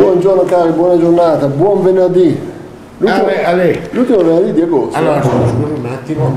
buongiorno cari, buona giornata, buon venerdì. L'ultimo venerdì di agosto. Allora, scusa un attimo.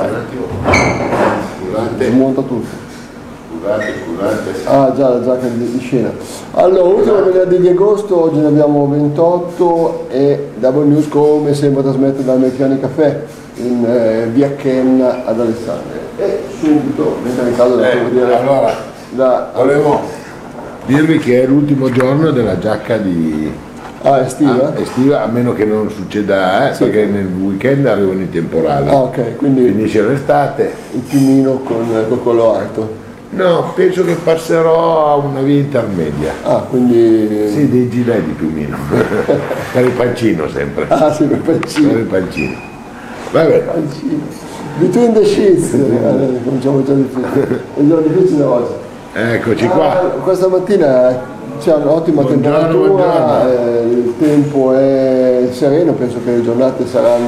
Scusate. Smonta tutto. Scusate. Ah già, la giacca di scena. Allora, ultimo venerdì di agosto, oggi ne abbiamo 28 e Double News come sempre trasmette dal Americani Caffè in via Kenna ad Alessandria. E subito, mentre in caso devo dire... Allora, volevo dirvi che è l'ultimo giorno della giacca di... estiva? Estiva, a meno che non succeda, sì, perché nel weekend arrivano i temporali. Ok, quindi finisce l'estate. il piumino con quello alto. No, penso che passerò a una via intermedia. Quindi... Sì, dei gilet di piumino. Per il pancino sempre. Sì, per il pancino. Per il pancino. Va bene. Between the sheets, cominciamo già difficile. È già difficile oggi. Eccoci qua. Questa mattina c'è un'ottima temperatura, il tempo è sereno, penso che le giornate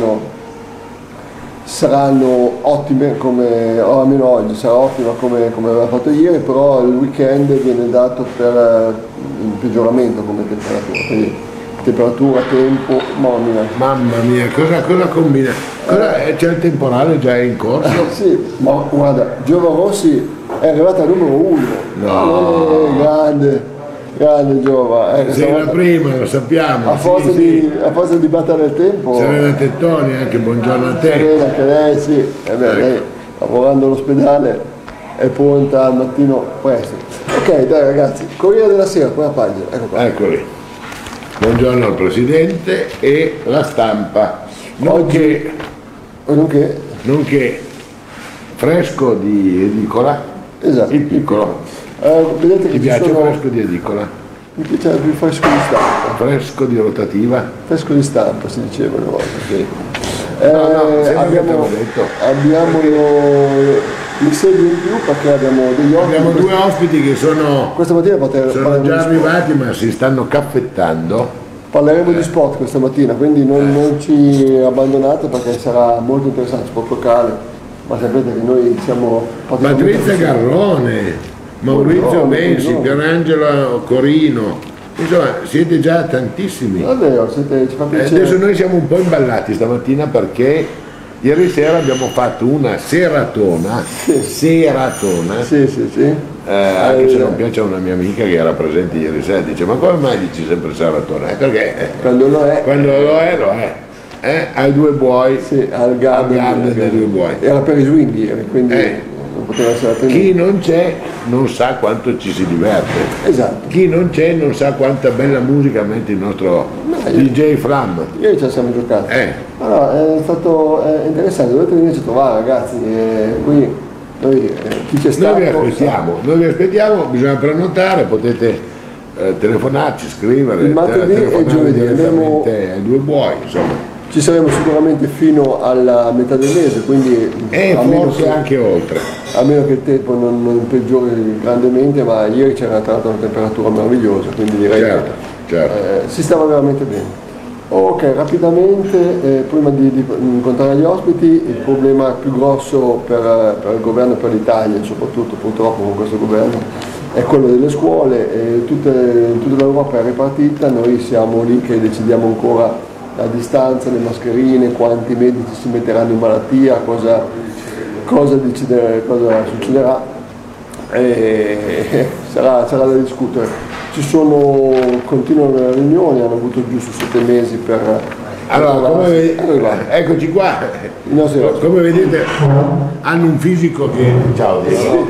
saranno ottime, come o almeno oggi sarà ottima come aveva fatto ieri, però il weekend viene dato per il peggioramento come temperatura, quindi temperatura, tempo, mamma mia, cosa combina? C'è il temporale già in corso? Sì, ma guarda, Giova Rossi è arrivata al numero 1. No. Grande Giova. Sei la prima, lo sappiamo. A forza di battere il tempo. Serena Tettoni, anche buongiorno a te. Serena, anche lei, sì. Lei lavorando all'ospedale è pronta al mattino presto. Ok, dai ragazzi, Corriere della Sera, prima pagina. Ecco qua. Eccoli. Buongiorno al Presidente e la stampa. Nonché Fresco di edicola. Esatto. Il piccolo. Vedete che ti piace Fresco di edicola? Mi piace più Fresco di stampa. Fresco di rotativa? Fresco di stampa si diceva una volta, sì. Abbiamo mi segui in più perché abbiamo degli ospiti. Abbiamo due ospiti che sono questa mattina sono già arrivati ma si stanno caffettando. Parleremo di sport questa mattina, quindi non ci abbandonate perché sarà molto interessante, sport locale, ma sapete che noi siamo Patrizia Garrone, Maurizio Bensi, Pierangelo Corino, insomma siete già tantissimi. Davvero, ci fa piacere. Adesso noi siamo un po' imballati stamattina perché ieri sera abbiamo fatto una seratona, anche se non piace a una mia amica che era presente ieri sera, dice ma come mai dici sempre seratona? Perché quando lo è, lo è. Ai due buoi, al garden dei due buoi. Era per i swing ieri, quindi non poteva essere attenuto. Chi non c'è non sa quanto ci si diverte. Esatto. Chi non c'è non sa quanta bella musica mette il nostro DJ Flam. Ieri ce la siamo giocati. Allora, è stato interessante, dovete venirci a trovare ragazzi, qui noi chi c'è stato. Noi vi aspettiamo, bisogna prenotare, potete telefonarci, scrivere, il martedì e giovedì direttamente ai due buoi, insomma. Ci saremo sicuramente fino alla metà del mese, quindi forse anche oltre. A meno che il tempo non peggiori grandemente, ma ieri c'era tra l'altro una temperatura meravigliosa, quindi direi che si stava veramente bene. Ok, rapidamente, prima di incontrare gli ospiti, il problema più grosso per il governo e per l'Italia, soprattutto purtroppo con questo governo, è quello delle scuole. Tutta l'Europa è ripartita, noi siamo lì che decidiamo ancora la distanza, le mascherine, quanti medici si metteranno in malattia, cosa succederà, sarà da discutere. Continuano le riunioni, hanno avuto giusto 7 mesi per... Allora, eccoci qua, come vedete hanno un fisico che... Ciao Diego.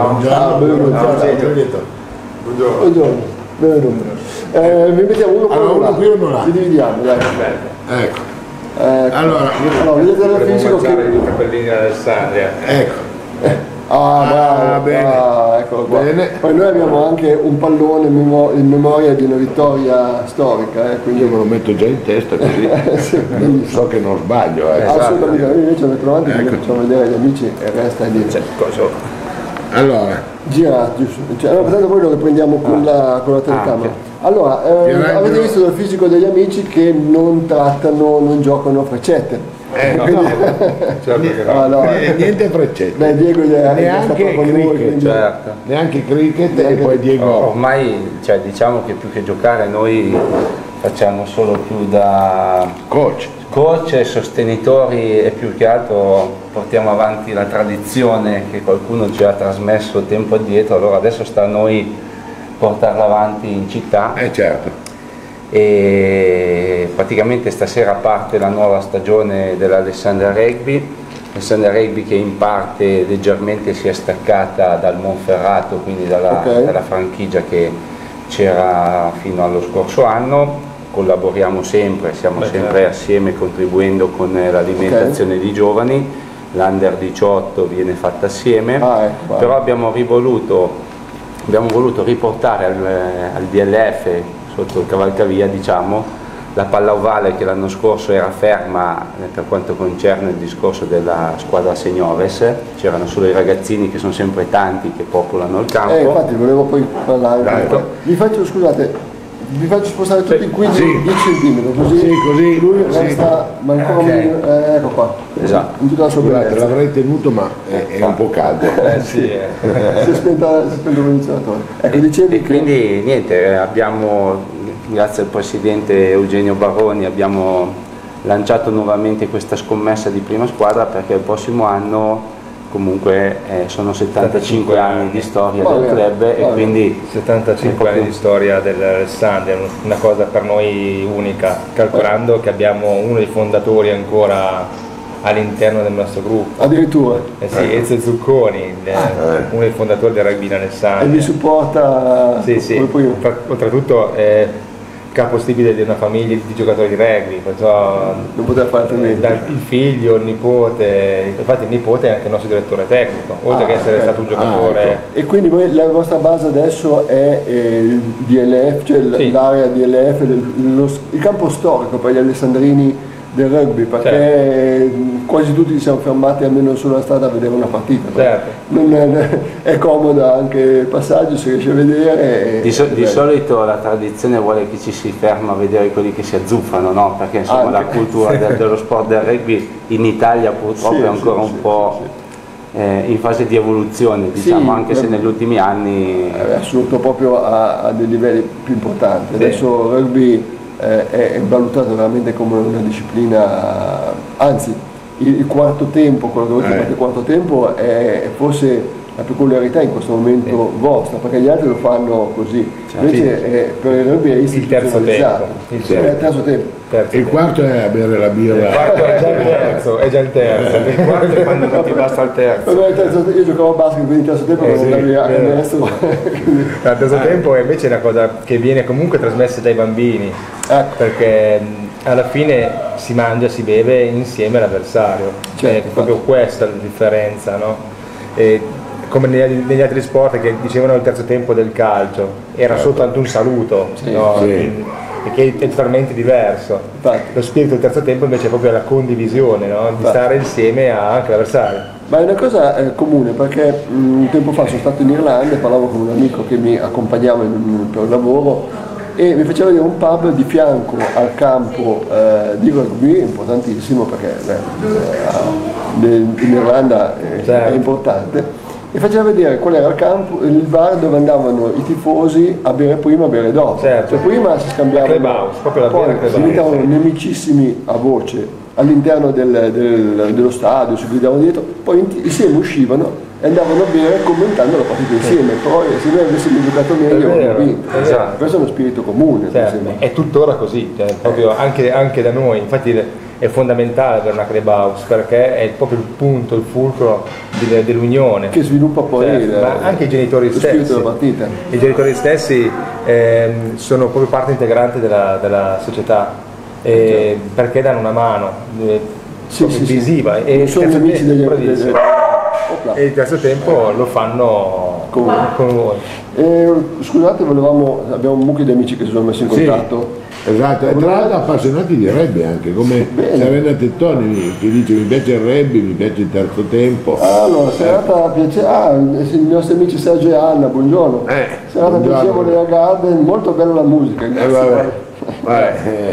Buongiorno. Vi mettiamo uno qui o uno là? Ci dividiamo, dai. Ecco. Allora, vedete il fisico che... i capellini d'Alessandria. Ecco. Bravo, eccolo qua. Bene. Poi noi abbiamo anche un pallone in memoria di una vittoria storica, quindi io me lo metto già in testa così so che non sbaglio. Assolutamente, noi invece metto avanti perché facciamo vedere agli amici e resta lì. Allora, girati, tanto poi lo riprendiamo con la telecamera. Allora, avete visto dal fisico degli amici che non giocano a freccette. Niente freccette. Beh, Diego neanche cricket, certo. Neanche cricket e poi Diego. Ormai diciamo che più che giocare noi facciamo solo più da coach e sostenitori, e più che altro portiamo avanti la tradizione che qualcuno ci ha trasmesso tempo addietro, allora adesso sta a noi portarla avanti in città. Certo. E praticamente stasera parte la nuova stagione dell'Alessandria Rugby, che in parte leggermente si è staccata dal Monferrato, quindi dalla franchigia che c'era fino allo scorso anno. Collaboriamo sempre, siamo sempre assieme contribuendo con l'alimentazione di giovani, l'Under 18 viene fatta assieme, però abbiamo voluto riportare al DLF, sotto il cavalcavia diciamo, la palla ovale che l'anno scorso era ferma per quanto concerne il discorso della squadra seniores, c'erano solo i ragazzini che sono sempre tanti che popolano il campo. Infatti volevo poi parlare, vi faccio spostare tutti qui 10 cm, così lui resta, ma ancora ecco qua, esatto, in tutta la sua bellezza. L'avrei tenuto ma è un po' caldo. Si è spento il condizionatore. Ecco, dicevi quindi niente, grazie al presidente Eugenio Baroni abbiamo lanciato nuovamente questa scommessa di prima squadra, perché il prossimo anno comunque sono 75 anni di storia del club e quindi 75 anni di storia dell'Alessandria, una cosa per noi unica, calcolando che abbiamo uno dei fondatori ancora all'interno del nostro gruppo. Addirittura? Sì, Ezio Zucconi, uno dei fondatori del rugby in Alessandria. E vi supporta? Sì. Oltretutto capostipite di una famiglia di giocatori di rugby, perciò non poteva fare altrimenti. Il figlio, il nipote, infatti il nipote è anche il nostro direttore tecnico, oltre che essere stato un giocatore. Ecco. E quindi la vostra base adesso è il DLF, cioè l'area DLF, il campo storico per gli alessandrini del rugby, perché quasi tutti siamo fermati almeno sulla strada a vedere una partita. È comoda anche il passaggio, si riesce a vedere. Di solito la tradizione vuole che ci si ferma a vedere quelli che si azzuffano, no? Perché insomma la cultura dello sport del rugby in Italia purtroppo è ancora un po' in fase di evoluzione, diciamo, anche se negli ultimi anni è assunto proprio a dei livelli più importanti. Adesso il rugby è valutato veramente come una disciplina, anzi il quarto tempo, quello che voi chiamate il quarto tempo, è forse la peculiarità in questo momento vostra, perché gli altri lo fanno così, invece per il rugby è istituzionalizzato. Il terzo tempo. Il quarto è a bere la birra. Il quarto è già il terzo. Il quarto è quando non ti basta il terzo. Io giocavo a basket, quindi il terzo tempo non andavi all'estero. Il terzo tempo invece è una cosa che viene comunque trasmessa dai bambini, perché alla fine si mangia, si beve insieme all'avversario, è proprio questa la differenza, no? Come negli altri sport che dicevano il terzo tempo del calcio, era soltanto un saluto, che è totalmente diverso. Lo spirito del terzo tempo invece è proprio la condivisione, no? Di stare insieme anche all'avversario. Ma è una cosa comune, perché un tempo fa sono stato in Irlanda e parlavo con un amico che mi accompagnava per lavoro e mi faceva vedere un pub di fianco al campo di rugby, importantissimo perché in Irlanda è importante, e faceva vedere qual era il campo, il bar dove andavano i tifosi a bere prima e a bere dopo. Cioè, prima si scambiavano, poi diventavano nemicissimi a voce all'interno dello stadio, si gridavano dietro, poi insieme uscivano e andavano a bere commentando la partita insieme, poi se noi avessimo giocato meglio avremmo vinto. Questo è uno spirito comune. È tuttora così, proprio anche da noi, infatti è fondamentale per una club house, perché è proprio il punto, il fulcro dell'unione. Che sviluppa poi ma anche i genitori stessi. Della partita. I genitori stessi sono proprio parte integrante della società, perché danno una mano visiva. E sono amici degli e il terzo tempo lo fanno con voi. Scusate, abbiamo un mucchio di amici che si sono messi in contatto. Esatto, e tra l'altro appassionati di rugby anche, come Serena Tettoni che dice mi piace il rugby, mi piace il terzo tempo. Allora, serata piacevole, i nostri amici Sergio e Anna, buongiorno. Serata piacevole a Garden, molto bella la musica.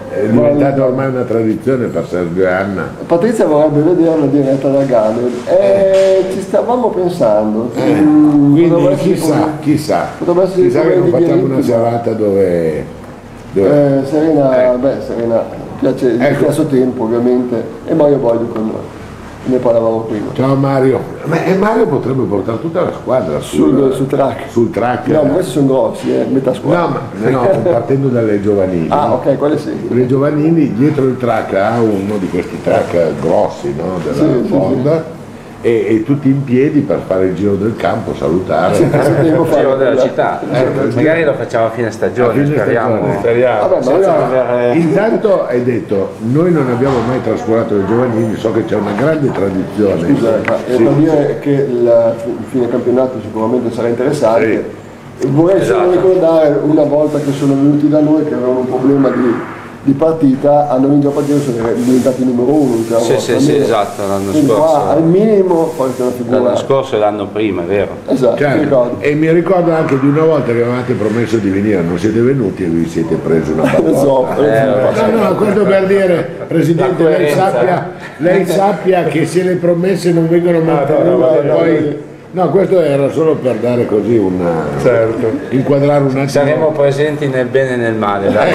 è diventata ormai una tradizione per Sergio e Anna. Patrizia vorrebbe vederla diretta da Ganel, ci stavamo pensando. Quindi chissà che non facciamo una serata dove Serena piace il stesso tempo ovviamente, e Mario Boido con noi. Ne parlavamo prima. Ciao Mario. Mario potrebbe portare tutta la squadra sul track. Sul track. No, ma questi sono grossi, metà squadra. No, partendo dalle giovanili. Ah, ok, quelle sì. Le giovanili dietro il track ha uno di questi track grossi, no? Della Ford. E tutti in piedi per fare il giro del campo, salutare. Il giro della città. Magari lo facciamo a fine stagione, speriamo. Vabbè, intanto hai detto, noi non abbiamo mai trascurato le giovanili, so che c'è una grande tradizione. Scusa, per dire che il fine campionato sicuramente sarà interessante. Vorrei solo ricordare, una volta che sono venuti da noi, che avevano un problema di partita, hanno vinto la partita, sono diventati numero uno. Sì, esatto, l'anno scorso. Qua, al minimo farete una figura. L'anno scorso e l'anno prima, è vero. Esatto, certo. E mi ricordo anche di una volta che avevate promesso di venire, non siete venuti e vi siete presi una palla. No, questo per dire, Presidente, lei sappia che se le promesse non vengono mantenute poi... No, questo era solo per dare così inquadrare un attimo. Saremo presenti nel bene e nel male, dai.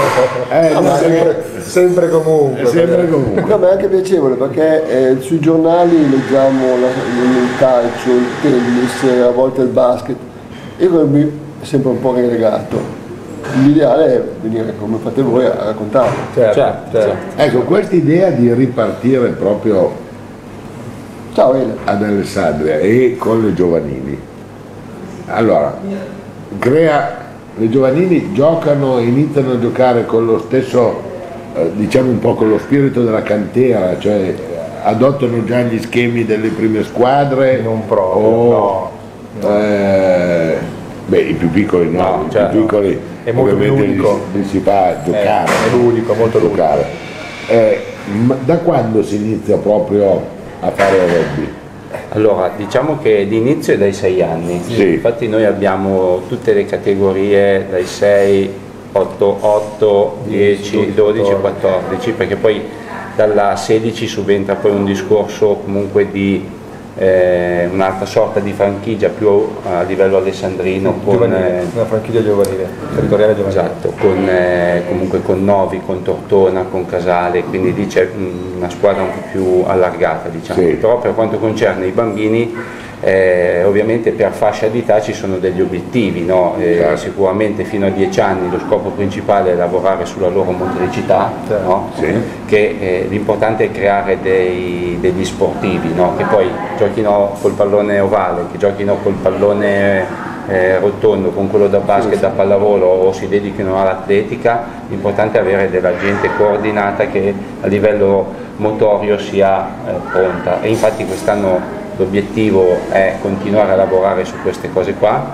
Sempre comunque. Sempre comunque. No, ma è anche piacevole perché sui giornali leggiamo il calcio, il tennis, a volte il basket. Il rugby è sempre un po' relegato. L'ideale è venire come fate voi a raccontarlo. Certo. Ecco, questa idea di ripartire proprio ad Alessandria e con le giovanili, allora le giovanili iniziano a giocare con lo stesso, diciamo un po' con lo spirito della cantera, cioè adottano già gli schemi delle prime squadre, non proprio, i più piccoli no, i più piccoli è molto ludico, li si fa giocare, è ludico, molto giocare. Da quando si inizia proprio a fare rugby? Allora, diciamo che l'inizio è dai 6 anni, infatti noi abbiamo tutte le categorie dai 6, 8, 10, 12, 14, perché poi dalla 16 subentra poi un discorso comunque di un'altra sorta di franchigia più a livello alessandrino, una franchigia giovanile, territoriale giovanile. Esatto, comunque con Novi, con Tortona, con Casale, quindi lì c'è una squadra un po' più allargata, diciamo. Però per quanto concerne i bambini, ovviamente per fascia di età ci sono degli obiettivi, no? Sicuramente fino a 10 anni lo scopo principale è lavorare sulla loro motoricità, no? Che l'importante è creare degli sportivi, no? Che poi giochino col pallone ovale, che giochino col pallone rotondo, con quello da basket, da pallavolo, o si dedichino all'atletica. L'importante è avere della gente coordinata che a livello motorio sia pronta, e infatti quest'anno l'obiettivo è continuare a lavorare su queste cose qua,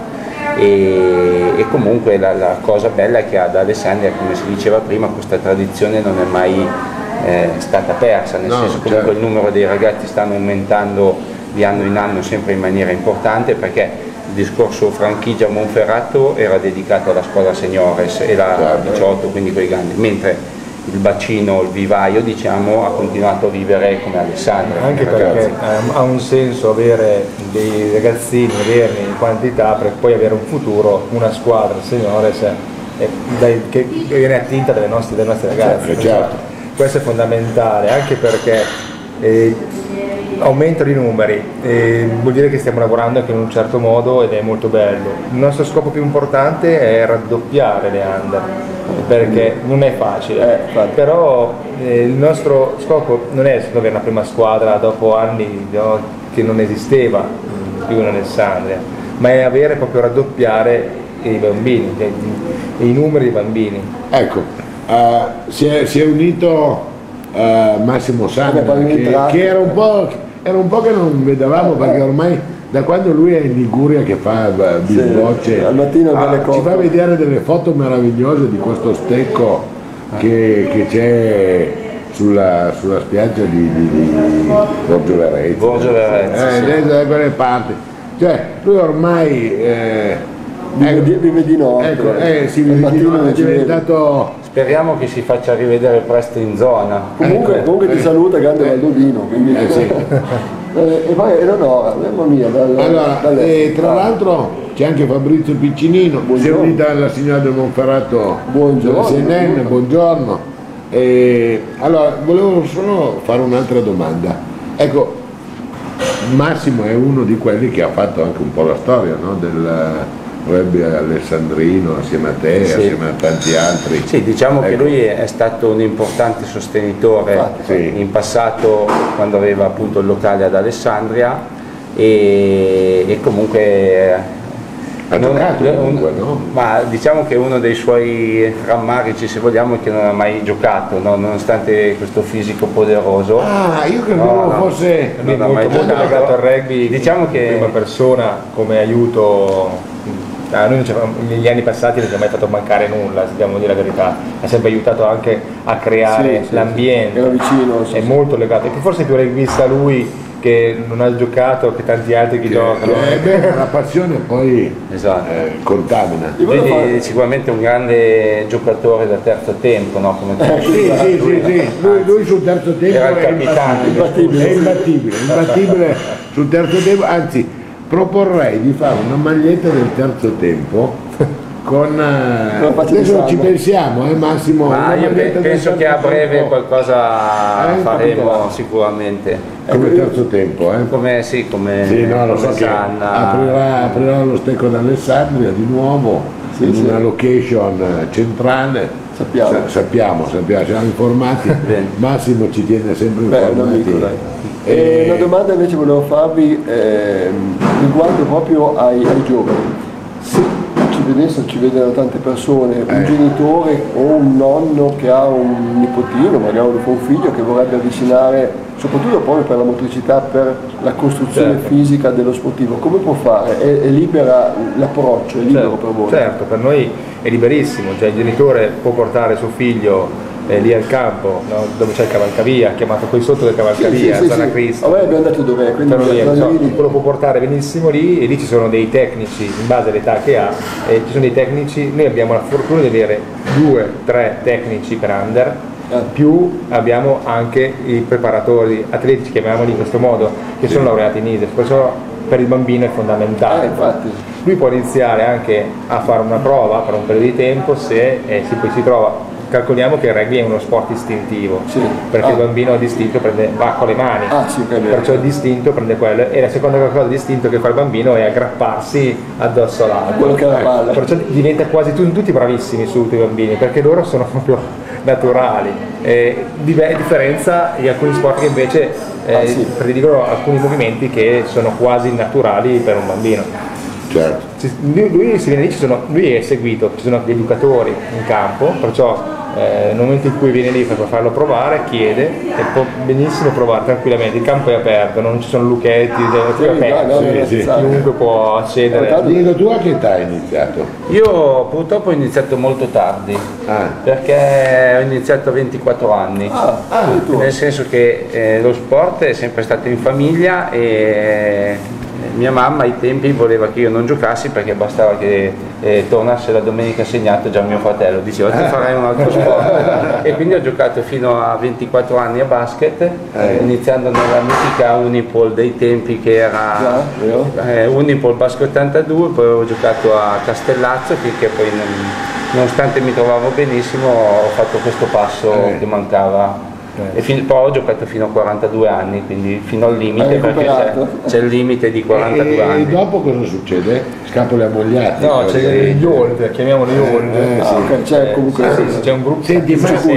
e comunque la cosa bella è che ad Alessandria, come si diceva prima, questa tradizione non è mai stata persa, nel senso che comunque il numero dei ragazzi stanno aumentando di anno in anno sempre in maniera importante, perché il discorso franchigia Monferrato era dedicato alla squadra seniores e la 18, quindi con i grandi, mentre il bacino, il vivaio, diciamo, ha continuato a vivere come Alessandria. Anche perché ha un senso avere dei ragazzini, averne in quantità, per poi avere un futuro, una squadra seniores che viene attinta dai nostri ragazzi. Questo è fondamentale, anche perché aumentano i numeri, vuol dire che stiamo lavorando anche in un certo modo ed è molto bello. Il nostro scopo più importante è raddoppiare le under, perché non è facile, però il nostro scopo non è solo avere una prima squadra dopo anni che non esisteva più in Alessandria, ma è avere proprio raddoppiare i bambini, i numeri dei bambini. Ecco, si è unito Massimo Sanna, che era un po' che non vedevamo, perché ormai da quando lui è in Liguria che fa bisbocce, al mattino ci fa vedere delle foto meravigliose di questo stecco che c'è sulla spiaggia di Borgio Verezzi, da quelle parti. Cioè lui ormai vive di notte, è diventato Speriamo che si faccia rivedere presto in zona. Comunque ti saluta grande Valdovino. Quindi... sì. E poi Eleonora, mamma mia. Tra l'altro c'è anche Fabrizio Piccinino, si è unita alla signora del Monferrato della CNN, buongiorno. Allora, volevo solo fare un'altra domanda. Ecco, Massimo è uno di quelli che ha fatto anche un po' la storia, no? Del rugby alessandrino assieme a te, sì, assieme a tanti altri. Sì, diciamo che lui è stato un importante sostenitore in passato quando aveva appunto il locale ad Alessandria e comunque ha giocato comunque, no? Ma diciamo che uno dei suoi rammarici, se vogliamo, è che non ha mai giocato, no? Nonostante questo fisico poderoso. Ah, io credevo fosse non ha mai molto legato al rugby, diciamo che in prima persona come aiuto. A noi negli anni passati non ci ha mai fatto mancare nulla, se dobbiamo dire la verità, ha sempre aiutato anche a creare l'ambiente, era vicino, è molto legato, e forse più vista lui che non ha giocato che tanti altri che giocano. La passione poi contamina. Quindi sicuramente un grande giocatore da terzo tempo, no? Come lui sul terzo tempo era il capitano, è imbattibile sul terzo tempo, anzi proporrei di fare una maglietta del terzo tempo con adesso ci pensiamo, Massimo. Ma io penso che a breve qualcosa faremo sicuramente come terzo tempo, come no, lo so che aprirà lo stecco d'Alessandria di nuovo in una location centrale. Sappiamo, siamo informati. Massimo ci tiene sempre informati. Una domanda invece volevo farvi riguardo proprio ai giovani. Se ci vedono tante persone, un genitore o un nonno che ha un nipotino, magari un figlio che vorrebbe avvicinare, soprattutto proprio per la motricità, per la costruzione fisica dello sportivo, come può fare? È libera l'approccio, è libero per voi? Certo, per noi è liberissimo, cioè il genitore può portare suo figlio lì al campo, no? Dove c'è il cavalcavia, chiamato qui sotto del cavalcavia, zona Cristo. Vabbè, abbiamo detto dov'è, quindi lo può portare benissimo lì, e lì ci sono dei tecnici in base all'età che ha, e ci sono dei tecnici, noi abbiamo la fortuna di avere 2-3 tecnici per under, più abbiamo anche i preparatori atletici, chiamiamoli in questo modo, che sono laureati in ISEF, perciò per il bambino è fondamentale. Infatti. Lui può iniziare anche a fare una prova per un periodo di tempo se poi si trova. Calcoliamo che il rugby è uno sport istintivo, perché il bambino d'istinto va con le mani, perciò il distinto prende quello, e la seconda cosa distinto che fa il bambino è aggrapparsi addosso all'altro, perciò diventa quasi tutti bravissimi subito i bambini, perché loro sono proprio naturali, differenza di alcuni sport che invece prediligono alcuni movimenti che sono quasi naturali per un bambino. Certo. Lui è seguito, ci sono gli educatori in campo, perciò nel momento in cui viene lì per farlo provare, chiede e può benissimo provare tranquillamente. Il campo è aperto, non ci sono lucchetti, chiunque può accedere. Diego, tu a che età hai iniziato? Io purtroppo ho iniziato molto tardi, perché ho iniziato a 24 anni, nel senso che lo sport è sempre stato in famiglia e mia mamma ai tempi voleva che io non giocassi perché bastava che tornasse la domenica segnato già mio fratello, diceva tu farai un altro sport e quindi ho giocato fino a 24 anni a basket, iniziando nella mitica Unipol dei tempi che era Unipol Basket 82, poi ho giocato a Castellazzo finché poi nonostante mi trovavo benissimo ho fatto questo passo che mancava. E poi ho giocato fino a 42 anni, quindi fino al limite, perché c'è il limite di 42 anni. E dopo cosa succede? Scapole ammogliate? No, c'è gli old, chiamiamoli old. C'è comunque c'è un gruppo. Senti,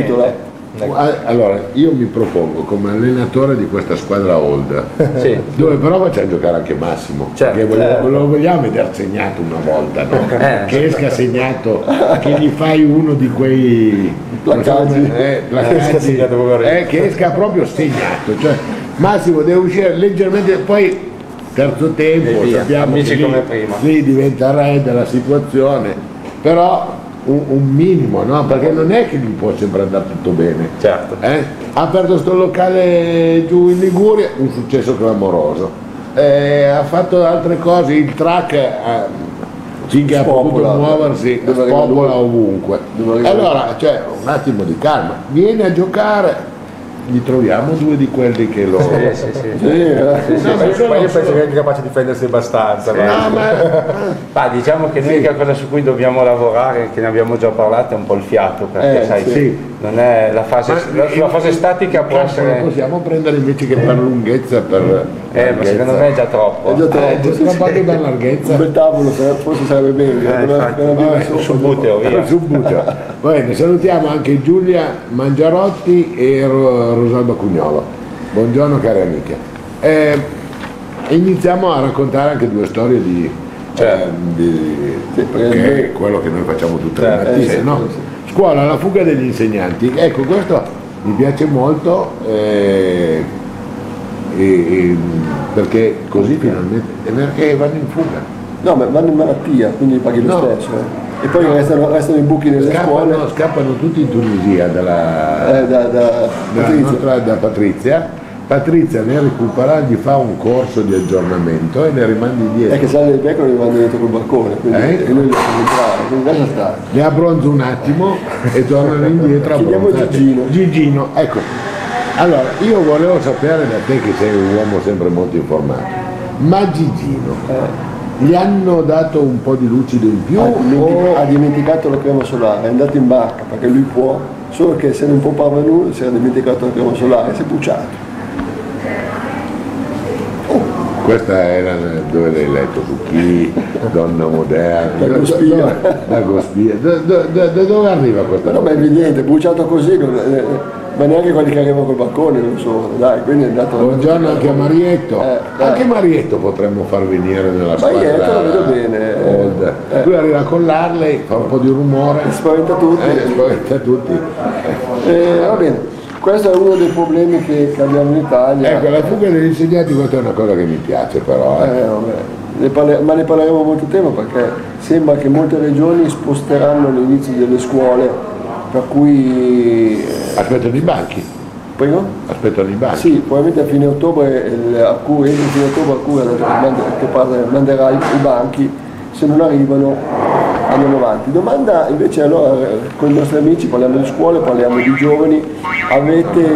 allora io mi propongo come allenatore di questa squadra old, dove però facciamo giocare anche Massimo, perché lo vogliamo vedere segnato una volta, no? Che esca segnato, che gli fai uno di quei placaggi, che esca proprio segnato, cioè Massimo deve uscire leggermente, poi terzo tempo sappiamo che lì diventa re della situazione, però un minimo, no? Perché non è che gli può sempre andare tutto bene. Certo. Ha aperto sto locale giù in Liguria, un successo clamoroso. Ha fatto altre cose, il track finché ha potuto muoversi, spopola ovunque. Allora c'è un attimo di calma, viene a giocare, gli troviamo due di quelli che lo... Io penso che è capace di difendersi abbastanza. Ma diciamo che l'unica cosa su cui dobbiamo lavorare, che ne abbiamo già parlato, è un po' il fiato, perché sai, non è la fase, la fase statica può essere... Lo possiamo prendere invece che per lunghezza, per... ma secondo me è già troppo. È già troppo, per larghezza. Un bel tavolo forse sarebbe meglio. Subbuteo, via. Bene, salutiamo anche Giulia Mangiarotti e Rosalba Cugnolo. Buongiorno cari amiche. Iniziamo a raccontare anche due storie perché è quello che noi facciamo tutte le mattine, no? Scuola, la fuga degli insegnanti. Ecco, questo mi piace molto perché così finalmente, perché vanno in fuga. No, ma vanno in malattia, quindi paghi lo stesso. E poi restano i buchi nelle scuole. Scappano tutti in Tunisia da Patrizia. Patrizia ne recupera, gli fa un corso di aggiornamento e le rimanda indietro. È che sale le pecore e le rimanda dietro col balcone, quindi noi le facciamo entrare, quindi lascia stare. Le abbronzo un attimo e tornano indietro. Chiediamo Gigino, ecco. Allora, io volevo sapere da te che sei un uomo sempre molto informato, ma Gigino, gli hanno dato un po' di lucido in più? Ha dimenticato la crema solare, è andato in barca perché lui può, solo che se non può parvenire si era dimenticato la crema solare e si è bruciato. Questa era dove l'hai letto? Su Chi? Donna moderna? Da Gospia. Da Gospia. Da dove arriva questa? No, ma è evidente, bruciato così, ma neanche quelli che arrivano col balcone non sono, dai, quindi è andato. Buongiorno anche a Marietto. Anche Marietto potremmo far venire nella squadra. Marietto lo vedo bene. Lui arriva con l'Harley, fa un po' di rumore. Spaventa tutti. Va bene. Questo è uno dei problemi che abbiamo in Italia. Ecco, la fuga degli insegnanti, questa è una cosa che mi piace però. Ma ne parleremo molto tempo perché sembra che molte regioni sposteranno l'inizio delle scuole, per cui... Aspettano i banchi. Prego? Aspettano i banchi. Sì, probabilmente a fine ottobre Arcuri ha detto che manderà i banchi, se non arrivano andiamo avanti. Domanda invece, allora con i nostri amici parliamo di scuole, parliamo di giovani, avete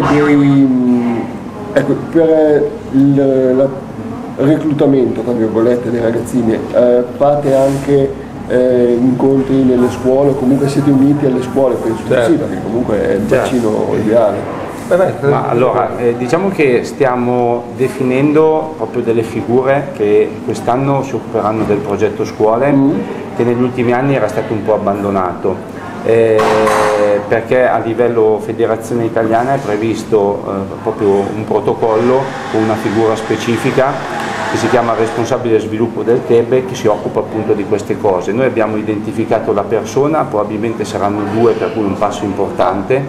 ecco, per il reclutamento tra virgolette dei ragazzini fate anche incontri nelle scuole, comunque siete uniti alle scuole? Penso di sì, perché comunque è il bacino ideale. Ma allora, diciamo che stiamo definendo proprio delle figure che quest'anno si occuperanno del progetto scuole, che negli ultimi anni era stato un po' abbandonato, perché a livello federazione italiana è previsto proprio un protocollo con una figura specifica che si chiama responsabile sviluppo del TEB, che si occupa appunto di queste cose. Noi abbiamo identificato la persona, probabilmente saranno due, per cui un passo importante,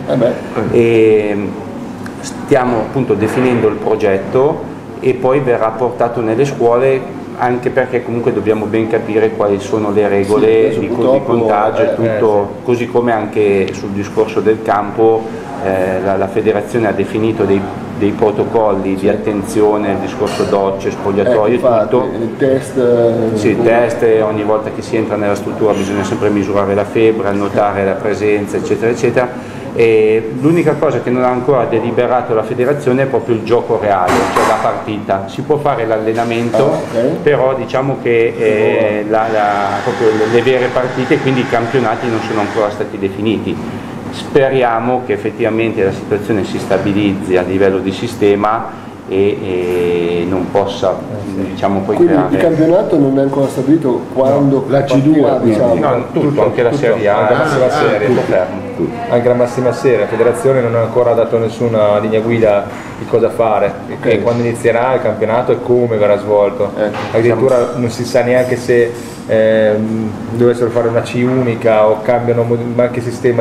e stiamo appunto definendo il progetto e poi verrà portato nelle scuole, anche perché comunque dobbiamo ben capire quali sono le regole di contagio e tutto, così come anche sul discorso del campo la federazione ha definito dei protocolli di attenzione, il discorso docce, spogliatoio e tutto. Il test. Sì, il test, ogni volta che si entra nella struttura bisogna sempre misurare la febbre, annotare la presenza, eccetera, eccetera. E l'unica cosa che non ha ancora deliberato la federazione è proprio il gioco reale, cioè la partita. Si può fare l'allenamento, però diciamo che proprio le vere partite, quindi i campionati non sono ancora stati definiti. Speriamo che effettivamente la situazione si stabilizzi a livello di sistema e non possa diciamo poi quindi creare... il campionato non è ancora stabilito quando la C2 diciamo. No, tutto, anche la Serie A, la massima serie, anche la massima serie, la federazione non ha ancora dato nessuna linea guida di cosa fare, e quando inizierà il campionato e come verrà svolto. Addirittura non si sa neanche se dovessero fare una C unica o cambiano anche il sistema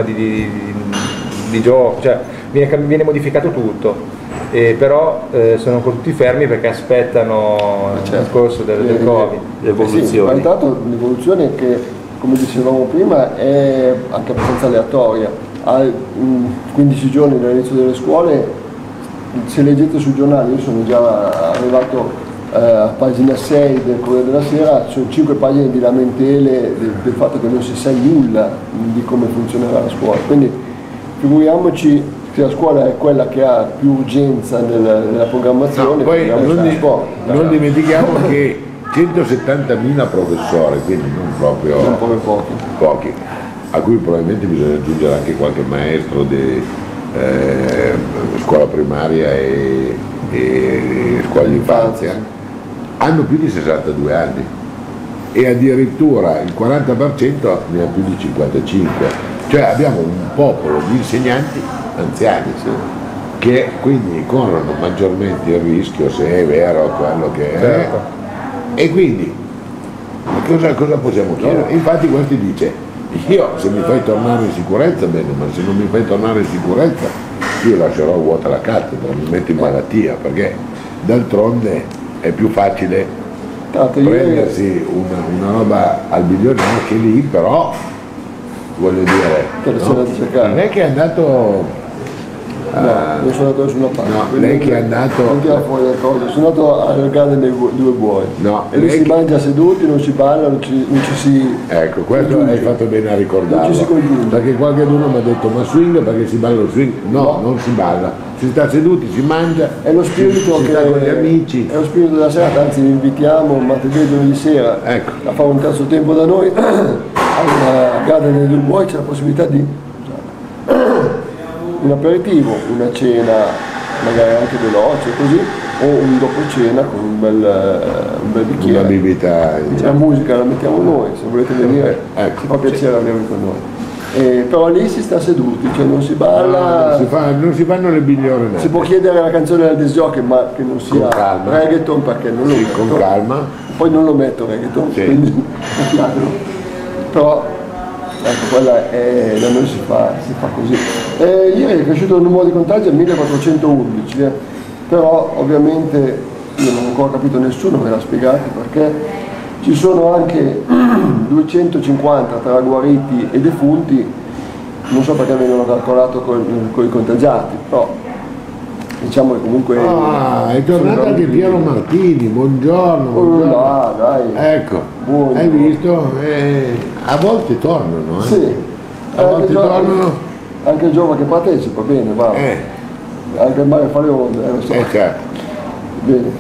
di gioco, cioè viene modificato tutto. Però sono ancora tutti fermi perché aspettano il corso del Covid, l'evoluzione. Ma intanto l'evoluzione che, come dicevamo prima, è anche abbastanza aleatoria. A 15 giorni dall'inizio delle scuole, se leggete sui giornali, io sono già arrivato a pagina 6 del Corriere della Sera ci sono 5 pagine di lamentele del fatto che non si sa nulla di come funzionerà la scuola, quindi figuriamoci se la scuola è quella che ha più urgenza nella programmazione. No, poi non dimentichiamo che 170.000 professori, quindi non proprio pochi, a cui probabilmente bisogna aggiungere anche qualche maestro di scuola primaria e scuola di infanzia, hanno più di 62 anni e addirittura il 40% ne ha più di 55, cioè abbiamo un popolo di insegnanti anziani, sì, che quindi corrono maggiormente il rischio, se è vero quello che è, certo. E quindi cosa possiamo chiedere? Infatti questo dice: io se mi fai tornare in sicurezza bene, ma se non mi fai tornare in sicurezza io lascerò vuota la cattedra, mi metto in malattia, perché d'altronde è più facile prendersi una roba al bilionario che lì, però voglio dire, non è che è andato. Io sono andato nessuna parte. No, lei che è andato. Non tira fuori le cose, sono andato al Garden dei due buoi. No, e lì si mangia seduti, non si balla, non ci si. Ecco, questo hai fatto bene a ricordarlo. Non ci si congiunge. Perché qualcuno mi ha detto: ma swing perché si balla lo swing? No, non si balla. Si sta seduti, si mangia. È lo spirito si che sta con gli amici. È lo spirito della serata, anzi vi invitiamo martedì e giovedì sera a fare un terzo tempo da noi. Al Garden dei due buoi c'è la possibilità di un aperitivo, una cena magari anche veloce così, o un dopo cena con un bel bicchiere. Una bibita. La musica la mettiamo noi, se volete venire ci fa piacere avervi con noi. Però lì si sta seduti, cioè non si balla. Non si fanno le bigliore. Si può chiedere la canzone del disc jockey, ma che non sia reggaeton, perché non lo metto. Con calma. Poi non lo metto reggaeton, quindi però ecco, quella è, da noi si fa così. Ieri è cresciuto il numero di contagi a 1411, però ovviamente io non ho ancora capito, nessuno me l'ha spiegato, perché ci sono anche 250 tra guariti e defunti, non so perché vengono calcolato con i contagiati, però diciamo che comunque. È tornato anche Piero Martini, buongiorno. Dai. Ecco, hai visto? A volte tornano, Sì, a volte tornano. Anche il giovane che partecipa, bene, va. Anche il mare fa le onde, lo so. Certo. Bene.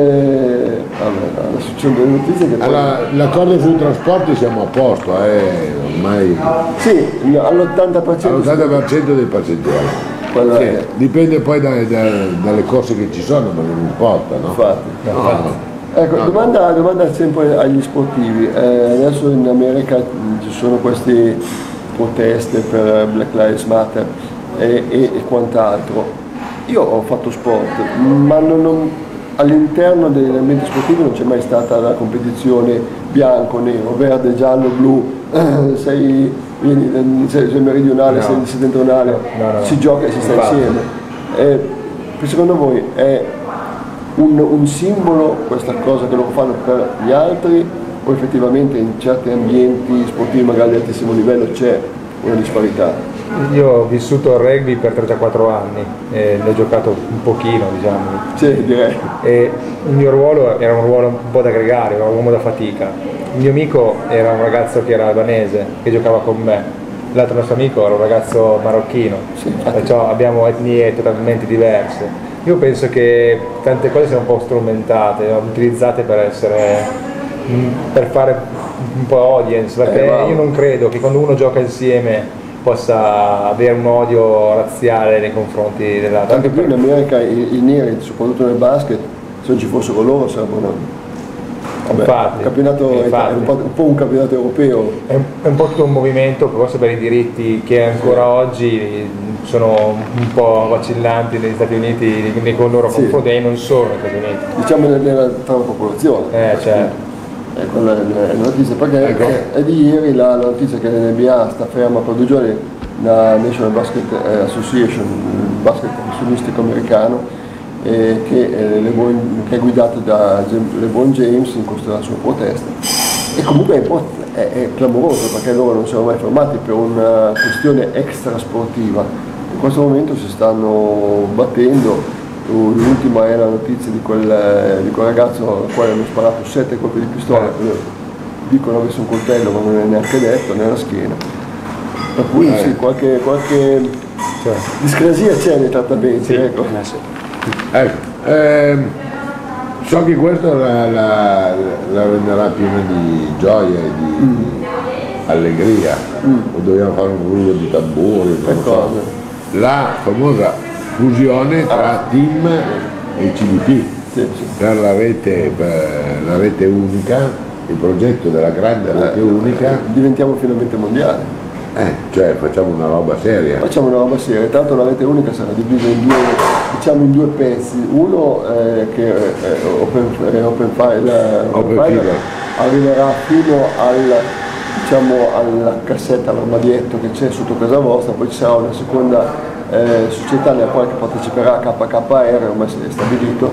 Adesso ci sono delle notizie che. Allora, l'accordo sui trasporti siamo a posto, ormai. Sì, all'80%. All'80% dei passeggeri. Sì, dipende poi dalle corse che ci sono, ma non importa, no? Infatti. Ecco, domanda sempre agli sportivi. Adesso in America ci sono queste proteste per Black Lives Matter e quant'altro. Io ho fatto sport, ma all'interno degli ambienti sportivi non c'è mai stata la competizione bianco, nero, verde, giallo, blu, sei meridionale, sei settentrionale, si gioca e si sta insieme. Secondo voi è un simbolo questa cosa che loro fanno per gli altri, o effettivamente in certi ambienti sportivi magari di altissimo livello c'è una disparità? Io ho vissuto il rugby per 34 anni e l'ho giocato un pochino, diciamo. Sì, direi. E il mio ruolo era un ruolo un po' da gregario, era un uomo da fatica. Il mio amico era un ragazzo che era albanese, che giocava con me. L'altro nostro amico era un ragazzo marocchino, perciò abbiamo etnie totalmente diverse. Io penso che tante cose siano un po' strumentate, utilizzate per fare un po' audience, perché io non credo che quando uno gioca insieme possa avere un odio razziale nei confronti dell'altro. Anche più in America i neri, soprattutto nel basket, se non ci fossero loro sarebbero. Infatti, è un po' un campionato europeo. È un po' tutto un movimento forse per i diritti che ancora oggi sono un po' vacillanti negli Stati Uniti nei loro confronti, e non solo negli Stati Uniti. Diciamo tra la popolazione. Certo. Quella è la notizia, perché è di ieri la notizia che l'NBA sta ferma per 2 giorni, la National Basket Association, il basket professionistico americano, che è guidato da LeBron James in questa sua protesta. E comunque è clamoroso, perché loro non si sono mai fermati per una questione extrasportiva. In questo momento si stanno battendo l'ultima è la notizia di quel ragazzo al quale hanno sparato 7 colpi di pistola, dicono avesse un coltello ma non è neanche detto, nella schiena, per cui sì, qualche discrasia c'è nei trattamenti. Sì. Ecco. So che questo la renderà piena di gioia e di allegria, o dobbiamo fare un rullo di tamburi, non so. La famosa fusione tra TIM e CDP per la rete unica, il progetto della grande rete unica. Diventiamo finalmente mondiali. Cioè facciamo una roba seria. Facciamo una roba seria, tanto la rete unica sarà divisa in due pezzi, uno che è Open Fiber arriverà fino alla cassetta, all'armadietto che c'è sotto casa vostra, poi ci sarà una seconda società nella quale parteciperà KKR, ormai è stabilito,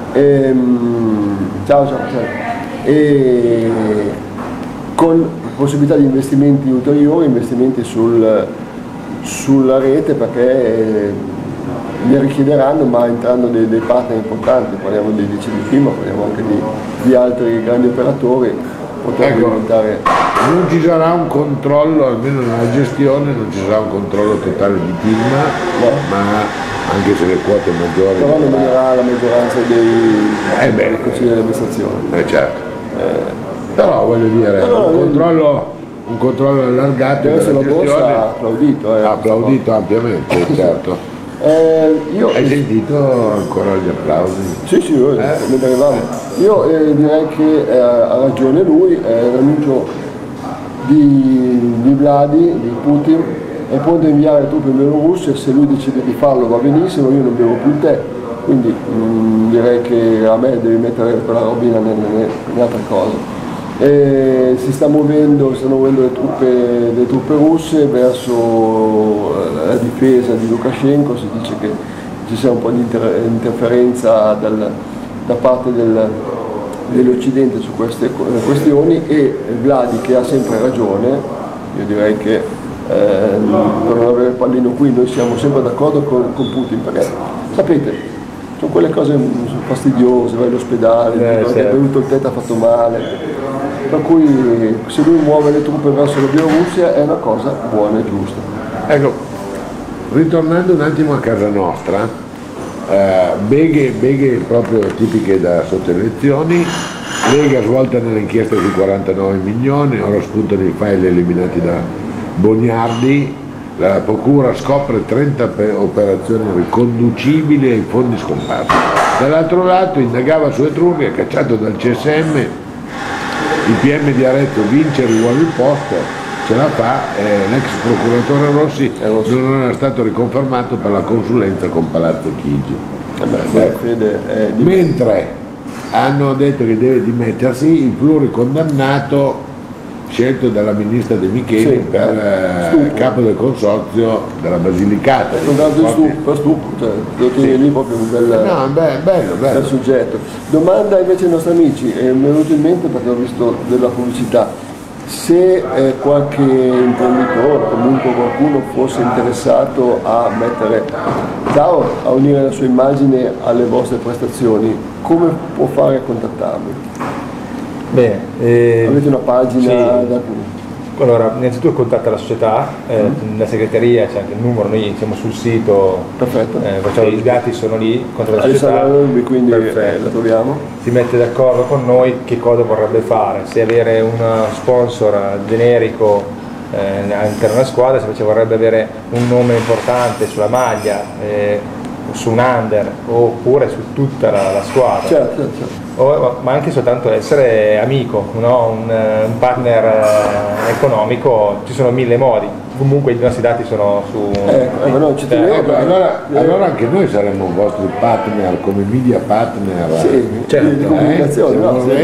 e con possibilità di investimenti ulteriori, investimenti sulla rete, perché ne richiederanno, ma entrando dei partner importanti, parliamo di CDP, ma parliamo anche di altri grandi operatori, potrebbe diventare... Non ci sarà un controllo, almeno nella gestione, non ci sarà un controllo totale di TIM, ma anche se le quote maggiori... Però nominerà la maggioranza dei consigli di amministrazione. Certo. Però voglio dire, un controllo allargato della gestione ha applaudito ampiamente, certo. Hai sentito ancora gli applausi? Sì, ne arrivavo. Io direi che ha ragione lui, l'annuncio di Vladi, di Putin, è pronto a inviare le truppe in Bielorussia, se lui decide di farlo va benissimo, io non bevo più il tè, quindi direi che a me devi mettere quella robina nelle altre cose. Si stanno muovendo le truppe russe verso la difesa di Lukashenko, si dice che ci sia un po' di interferenza da parte dell'Occidente su queste questioni, e Vladi, che ha sempre ragione, io direi che per non avere il pallino qui noi siamo sempre d'accordo con Putin, perché sapete, sono quelle cose fastidiose, vai all'ospedale, è venuto il tetto, ha fatto male, per cui se lui muove le truppe verso la Bielorussia è una cosa buona e giusta. Ecco, ritornando un attimo a casa nostra, beghe proprio tipiche da sotto elezioni, Lega svolta nell'inchiesta sui 49 milioni, ora spuntano i file eliminati da Boniardi, la procura scopre 30 operazioni riconducibili ai fondi scomparsi. Dall'altro lato indagava su Etruria, cacciato dal CSM, il PM di Arezzo vince il ruolo il posto, ce la fa, l'ex procuratore Rossi non era stato riconfermato per la consulenza con Palazzo Chigi. Mentre hanno detto che deve dimettersi il pluricondannato scelto dalla ministra De Micheli per capo del consorzio della Basilicata. Lo tieni lì proprio un bel soggetto. Domanda invece ai nostri amici, è venuto in mente perché ho visto della pubblicità, se qualche imprenditore, comunque qualcuno fosse interessato a mettere a unire la sua immagine alle vostre prestazioni, come può fare a contattarvi? Bene, avete una pagina? Allora, innanzitutto contatta la società, la segreteria, c'è anche il numero, noi siamo sul sito, perfetto, facciamo i dati, sono lì, contatta la società, quindi la troviamo. Si mette d'accordo con noi che cosa vorrebbe fare, se avere un sponsor generico all'interno della squadra, se invece vorrebbe avere un nome importante sulla maglia, su un under, oppure su tutta la squadra. Certo. Ma anche soltanto essere amico, no? un partner economico, ci sono 1000 modi, comunque i nostri dati sono su... allora anche noi saremmo un vostro partner come media partner, di comunicazione,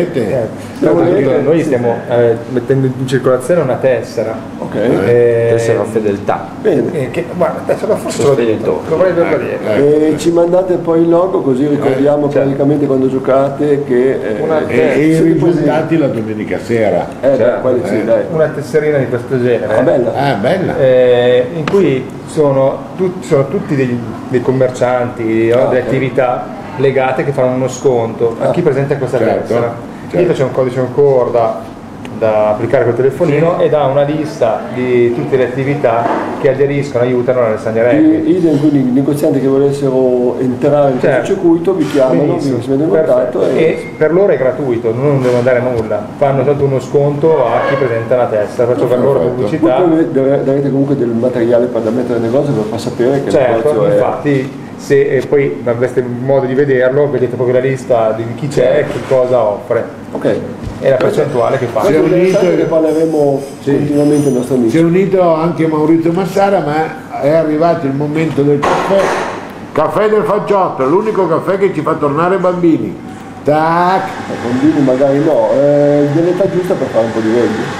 noi stiamo mettendo in circolazione una tessera, tessera fedeltà, guarda, tessera forse lo vorrei ci mandate poi il logo, così ricordiamo praticamente quando giocate dire che e i risultati la domenica sera. Sì, dai. Una tesserina di questo genere, bella. In cui sono tutti dei commercianti, delle attività legate che fanno uno sconto a chi presenta questa tessera. Dietro c'è un codice ancora da applicare col telefonino e dà una lista di tutte le attività che aderiscono, aiutano l'Alessandria Rugby. Quindi i negozianti che volessero entrare in questo circuito vi chiamano, si mettono in contatto e per loro è gratuito, non devono andare nulla, fanno tanto uno sconto a chi presenta la testa, faccio per loro pubblicità. Poi darete comunque del materiale per da mettere nel negozio per far sapere che il negozio è... Infatti, se poi avreste modo di vederlo, vedete proprio la lista di chi c'è e che cosa offre. Ok. E la percentuale che fa. Si è unito ne parleremo continuamente ai nostri amici. Si è unito anche Maurizio Massara, ma è arrivato il momento del caffè del Facciotto, l'unico caffè che ci fa tornare bambini. Tac! Bambini magari no, dell'età giusta per fare un po' di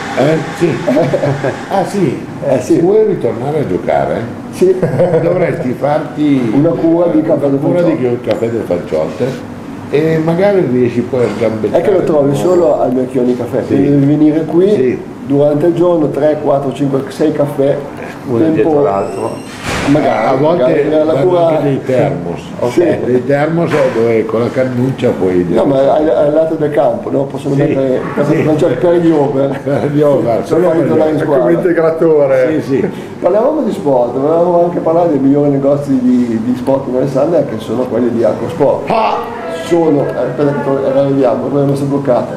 rugby. Sì. Se vuoi ritornare a giocare, sì. Dovresti farti una cura di caffè del Facciotto. E magari riesci poi a sgambettare. È che lo trovi solo al Merchioni Caffè, quindi devi venire qui durante il giorno 3, 4, 5, 6 caffè, uno dietro l'altro. Magari a volte la cura... anche dei termos, dei termos dove con la cannuccia poi... No, ma al lato del campo, no? Possono mettere per gli over. Solo per tornare in squadra. Come integratore. Parlavamo di sport, volevamo anche parlare dei migliori negozi di sport in Alessandria, che sono quelli di Acrosport. Aspetta che arriviamo, ormai non si è bloccata.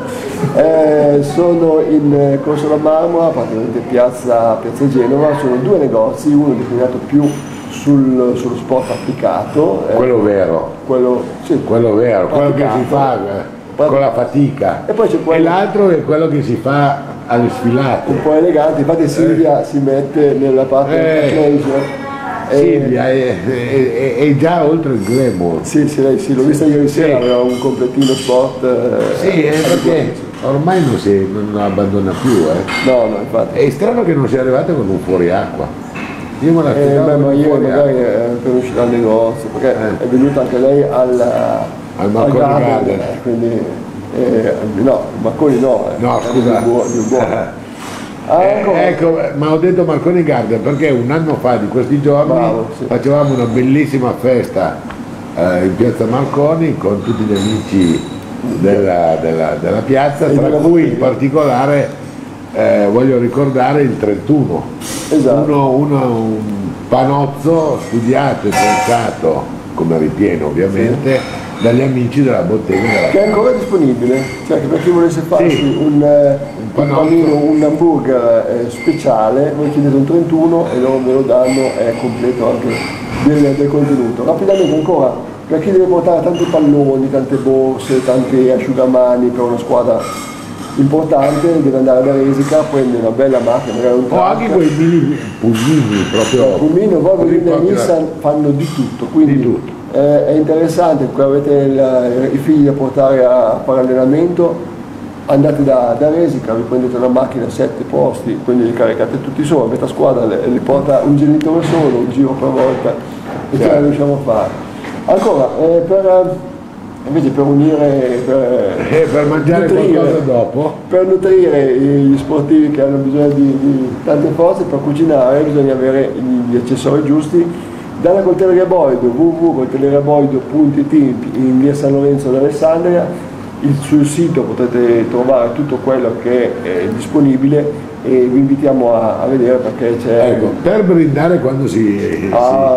Sono in Corso La Marmora, praticamente piazza Genova, sono 2 negozi, uno declinato più sullo sport applicato. Quello vero. Quello vero, quello che si fa con la fatica. E poi c'è l'altro è quello che si fa alle sfilate. Un po' elegante, infatti Silvia si mette nella parte del pleasure. Silvia è già oltre il glamour. Sì, l'ho vista ieri sera, aveva un completino sport. Perché ormai non abbandona più. No, infatti. È strano che non sia arrivata con un fuoriacqua. Io me la ma ieri magari è per uscire dal negozio, perché è venuta anche lei al Marconi Garden. Quindi no, Marconi no. No, scusa. Di un buono. Ecco, ma ho detto Marconi Garden perché un anno fa di questi giorni facevamo una bellissima festa in piazza Marconi con tutti gli amici della piazza, tra cui in particolare voglio ricordare il 31. Un panozzo studiato e pensato come ripieno ovviamente dagli amici della bottega che è ancora disponibile, cioè che per chi volesse farsi un panino, un hamburger speciale, voi chiedete un 31 e loro ve lo danno, è completo anche del contenuto. Rapidamente ancora, per chi deve portare tanti palloni, tante borse, tanti asciugamani per una squadra importante, deve andare da Resica, prende una bella macchina, magari un truck. O anche quei mini pulmini proprio. Pulmino, voi e Nissan fanno di tutto, quindi è interessante, avete i figli da portare a fare allenamento, andate da Resica, vi prendete una macchina 7 posti, quindi li caricate tutti solo, a metà squadra li porta un genitore solo, un giro per volta e ce la riusciamo a fare. Ancora, invece per unire, per mangiare qualcosa dopo, per nutrire gli sportivi che hanno bisogno di tante forze, per cucinare bisogna avere gli accessori giusti. Dalla Coltelleria Boido, www.coltelleriaboido.it in via San Lorenzo d'Alessandria, sul sito potete trovare tutto quello che è disponibile e vi invitiamo a vedere perché c'è... Ecco, per brindare quando si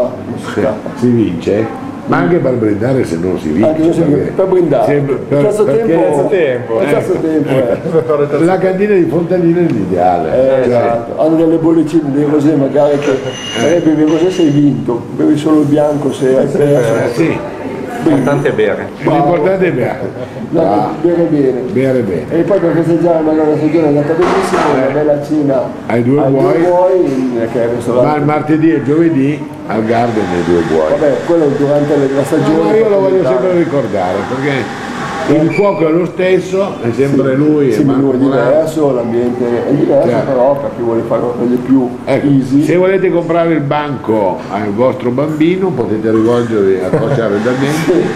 vince, ma anche per brindare se non si vince, per brindare terzo tempo la cantina di Fontanina è l'ideale, esatto. Hanno delle bollicine dei rosé magari che bevi il rosé se hai vinto, bevi solo il bianco se hai perso. L'importante è bere. L'importante è bere. Bere bene. E poi per festeggiare magari la stagione è andata benissimo, una bella cena ai due buoi, ma il martedì e giovedì al Garden ai due buoi. Vabbè, quello durante la stagione. Ma io lo voglio sempre ricordare perché il cuoco è lo stesso, è sempre lui. Lui è diverso, l'ambiente è diverso, però per chi vuole fare cose più easy. Se volete comprare il banco al vostro bambino potete rivolgervi a Coach Arredamenti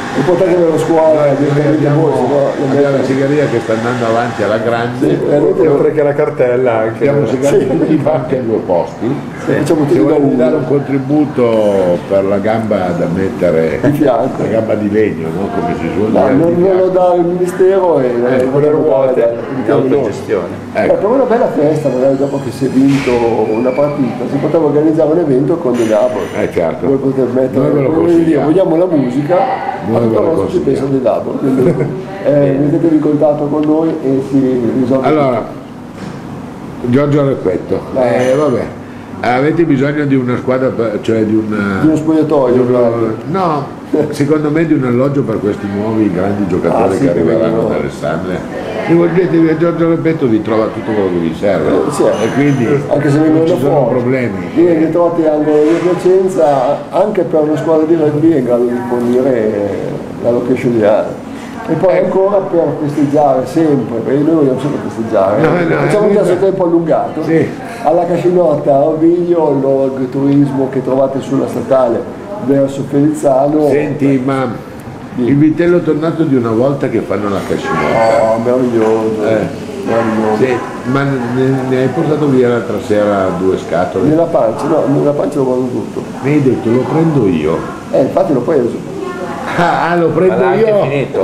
Importante per la scuola, abbiamo la sigariera che sta andando avanti alla grande, oltre che la cartella anche. Abbiamo segnato tutti i banchi a 2 posti. Se volete dare un contributo per la gamba da mettere, la gamba di legno, no? Come si suol dire. Non lo dà il ministero e con le ruote di autogestione. Per una bella festa, magari dopo che si è vinto una partita, si poteva organizzare un evento con dei labor. Certo. Voi potete mettere, vogliamo la musica. Non si pensa dei labor, quindi mettetevi in contatto con noi e si risolve. Allora, Giorgio Repetto, vabbè, avete bisogno di una squadra, cioè di uno spogliatoio? No, secondo me di un alloggio per questi nuovi grandi giocatori che arriveranno ad Alessandria. Rivolgetevi a Giorgio Repetto, vi trova tutto quello che vi serve e quindi anche se non ci sono problemi. Viene trovate angolo di Piacenza, anche per una squadra di rugby è in grado di fornire la location di area. E poi ancora per festeggiare sempre, perché noi vogliamo sempre festeggiare, facciamo un caso tempo allungato, alla Cascinotta a Roviglio, l'org-turismo che trovate sulla statale verso Felizzano. Senti, ma il vitello tornato di una volta che fanno la Cascinotta. Meraviglioso. Meraviglioso. Sì, ma ne hai portato via l'altra sera 2 scatole? Nella pancia lo guardo tutto. Mi hai detto lo prendo io. Infatti l'ho preso. Lo prendo io. Finito.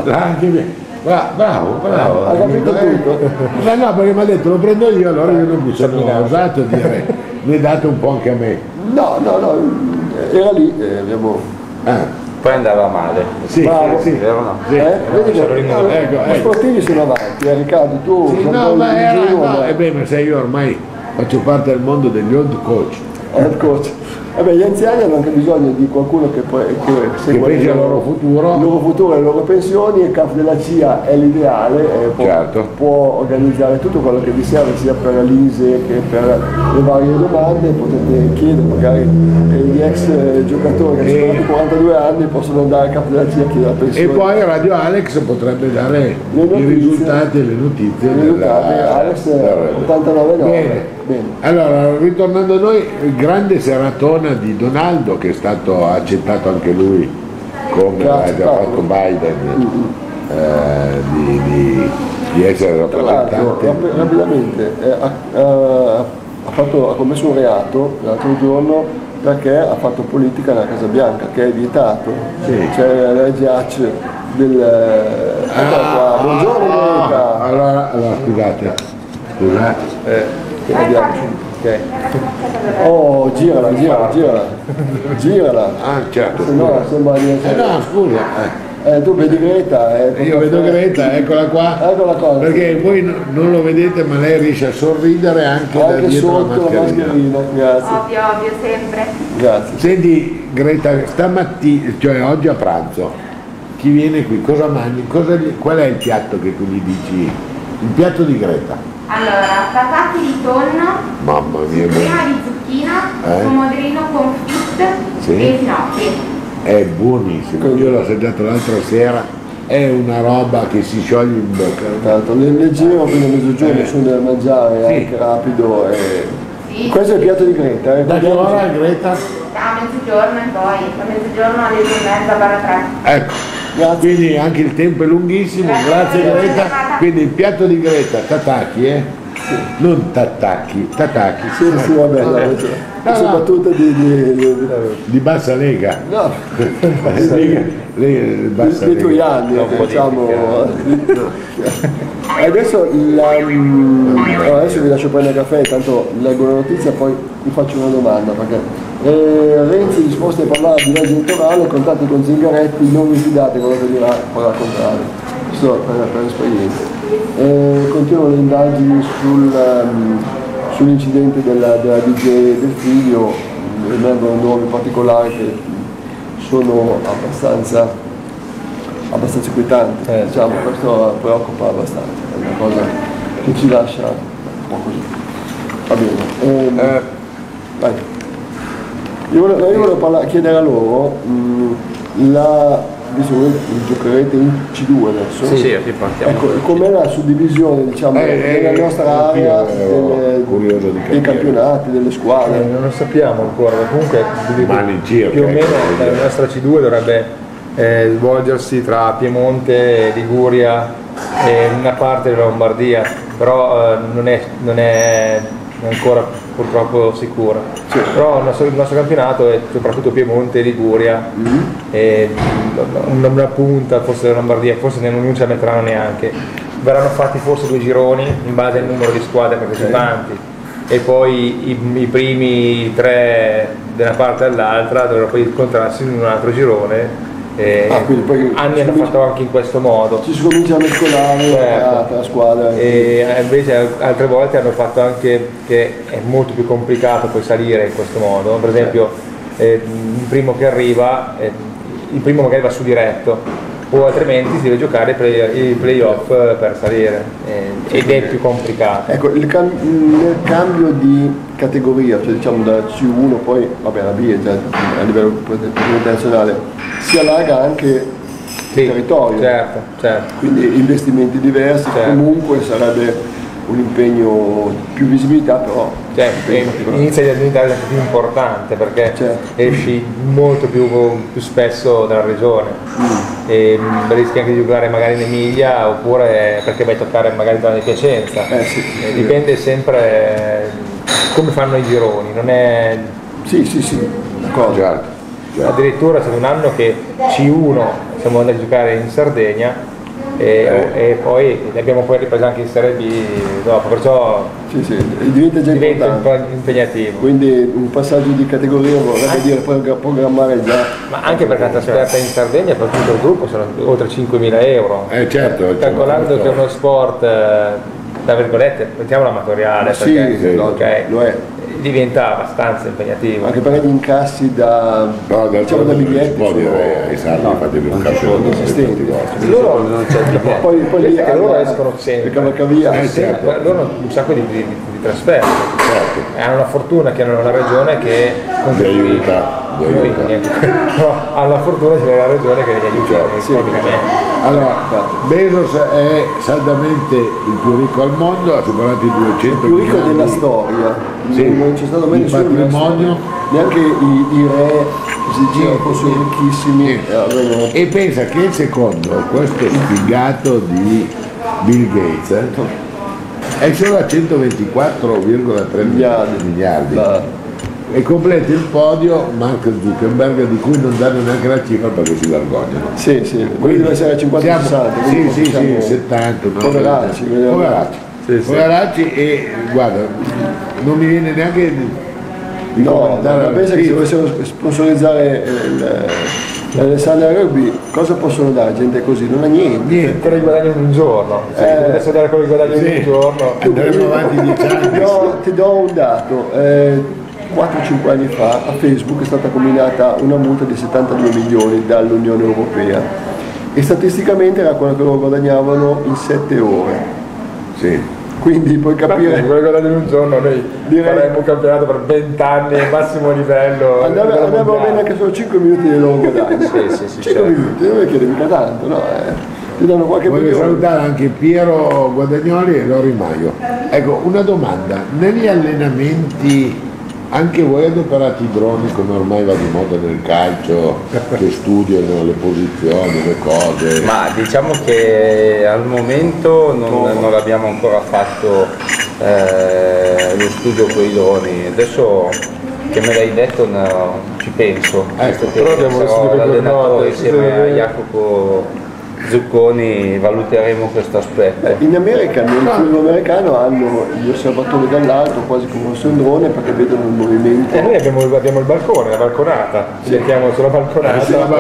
Bravo. Ha capito tutto. No, perché mi ha detto lo prendo io, allora io non mi sono osato a dire mi date un po' anche a me. No, era lì, abbiamo. Poi andava male. Sì, vero no? Vedi che gli sportivi sono avanti, Riccardo, tu. Ma sai, io ormai faccio parte del mondo degli old coach. Gli anziani hanno anche bisogno di qualcuno che segua il loro futuro e le loro pensioni, e il capo della CIA è l'ideale, può organizzare tutto quello che vi serve sia per l'ISE che per le varie domande. Potete chiedere, magari gli ex giocatori che sono stati 42 anni possono andare al capo della CIA a chiedere la pensione. E poi Radio Alex potrebbe dare i risultati e le notizie. Alex 89,9. Bene. Allora, ritornando a noi, grande seratona di Donaldo, che è stato accettato anche lui come ha già fatto Biden di essere rappresentante. Rapidamente ha commesso un reato l'altro giorno perché ha fatto politica nella Casa Bianca, che è vietato. C'è la legge Hatch buongiorno Greta. Allora scusate. Girala. Certo. No, sembra di essere. No, scusa. Tu vedi Greta? Io vedo Greta, eccola qua. Perché voi non lo vedete, ma lei riesce a sorridere anche da dietro la mascherina. Grazie. Ovvio, sempre. Grazie. Senti Greta, stamattina, cioè oggi a pranzo, chi viene qui? Cosa mangi? Qual è il piatto che tu gli dici? Il piatto di Greta? Allora, patate di tonno, mamma mia, prima di zucchina, pomodorino confit e finocchi. È buonissimo, io l'ho assaggiato l'altra sera, è una roba che si scioglie in bocca. Tanto leggero, quindi a mezzogiorno sono da mangiare, anche rapido. Questo è il piatto di Greta. Da che ora è Greta? Da mezzogiorno e poi, da mezzogiorno alle 2:30/3. Ecco. Grazie. Quindi anche il tempo è lunghissimo, grazie Greta. Quindi il piatto di Greta, tataki, non tataki. Sì, vabbè, soprattutto di bassa lega. No, bassa dei tuoi anni, diciamo. Adesso vi lascio prendere caffè, intanto leggo la notizia e poi vi faccio una domanda, perché Renzi disposto a parlare di legge elettorale, contatti con Zingaretti, non vi fidate quello che dirà, farà al contrario. Questo per esperienza. Continuano le indagini sull'incidente della DJ del figlio, emergono nuovi particolari che sono abbastanza inquietanti, diciamo, questo preoccupa abbastanza, è una cosa che ci lascia un po' così. Va bene. Vai. Io volevo chiedere a loro, visto che giocherete in C2 adesso, sì, partiamo. Ecco, com'è la suddivisione, diciamo, della nostra area, dei campionati, delle squadre? Non lo sappiamo ancora, comunque più o meno la nostra C2 dovrebbe svolgersi tra Piemonte, Liguria e una parte della Lombardia, però non è ancora purtroppo sicura. Sì. Però il nostro campionato è soprattutto Piemonte e Liguria, e una punta forse della Lombardia, forse non ce la metteranno neanche. Verranno fatti forse 2 gironi in base al numero di squadre partecipanti, e poi i primi 3 da una parte all'altra dovranno poi incontrarsi in un altro girone. Poi anni hanno fatto anche in questo modo. Ci si comincia a mescolare tra squadre. E invece altre volte hanno fatto anche che è molto più complicato poi salire in questo modo. Per esempio il primo che arriva, il primo magari va su diretto, o altrimenti si deve giocare i playoff per salire, ed è più complicato. Ecco, nel cambio di categoria, cioè diciamo da C1 poi vabbè la B è già a livello internazionale, si allarga anche il territorio, certo. Quindi investimenti diversi, comunque sarebbe un impegno, più visibilità, però inizia a diventare anche più importante, perché esci molto più spesso dalla regione, e rischi anche di giocare magari in Emilia, oppure perché vai a toccare magari zona di Piacenza. Dipende sempre come fanno i gironi, non è... Sì, d'accordo. Addirittura è stato un anno che C1 siamo andati a giocare in Sardegna, e poi abbiamo poi ripreso anche in Serie B dopo, perciò diventa già impegnativo. Quindi un passaggio di categoria vorrebbe dire programmare già. Ma anche perché la trasferta in Sardegna per tutto il gruppo sono oltre 5.000 euro. Calcolando che è uno sport, tra virgolette, mettiamolo amatoriale, perché lo è. Diventa abbastanza impegnativo. Anche perché gli incassi da biglietti ai sardi fatevi un campione loro non c'è il biglietto, poi lì loro escono sempre, cavalcavia, loro hanno un sacco di trasferte, hanno la fortuna che hanno la regione che aiuta. Hanno la fortuna di avere la regione che li aiuta. Allora, Bezos è saldamente il più ricco al mondo, ha superato i 200 il più ricco della storia, non c'è stato mai nessun patrimonio, neanche i re si girano, fossero ricchissimi. E pensa che il secondo, questo sfigato di Bill Gates, è solo a 124,3 miliardi. E completa il podio Mark Zuckerberg, di cui non danno neanche la cifra perché si vergognano. Quindi deve essere 50-60. 70. Poveracci. E guarda, non mi viene neanche di commentare. Ma pensa che se dovessero sponsorizzare l'Alessandria Rugby, cosa possono dare gente così? Non ha niente. Quello che guadagnano in un giorno. Adesso dare quello che guadagnano in un giorno. Andremo avanti 10 anni. Ti do un dato. 4-5 anni fa a Facebook è stata combinata una multa di 72 milioni dall'Unione Europea, e statisticamente era quello che loro guadagnavano in 7 ore. Quindi puoi capire. Quello che guadagnano in un giorno, noi faremmo un campionato per 20 anni, massimo livello. Andava bene anche solo 5 minuti di loro guadagno. 5 minuti, non è che mica tanto, no? Ti danno qualche milione. Voglio salutare anche Piero Guadagnoli e Lori Maio. Ecco, una domanda: negli allenamenti anche voi adoperate i droni, come ormai va di moda nel calcio, che studiano le posizioni, le cose? Ma diciamo che al momento non l'abbiamo ancora fatto lo studio con i droni. Adesso che me l'hai detto ci penso, visto che sarò l'allenatore insieme a Jacopo Zucconi, valuteremo questo aspetto. In America, nel film americano, hanno gli osservatori dall'alto, quasi come fosse un drone, perché vedono il movimento. E noi abbiamo il balcone, la balconata, ci mettiamo sulla balconata,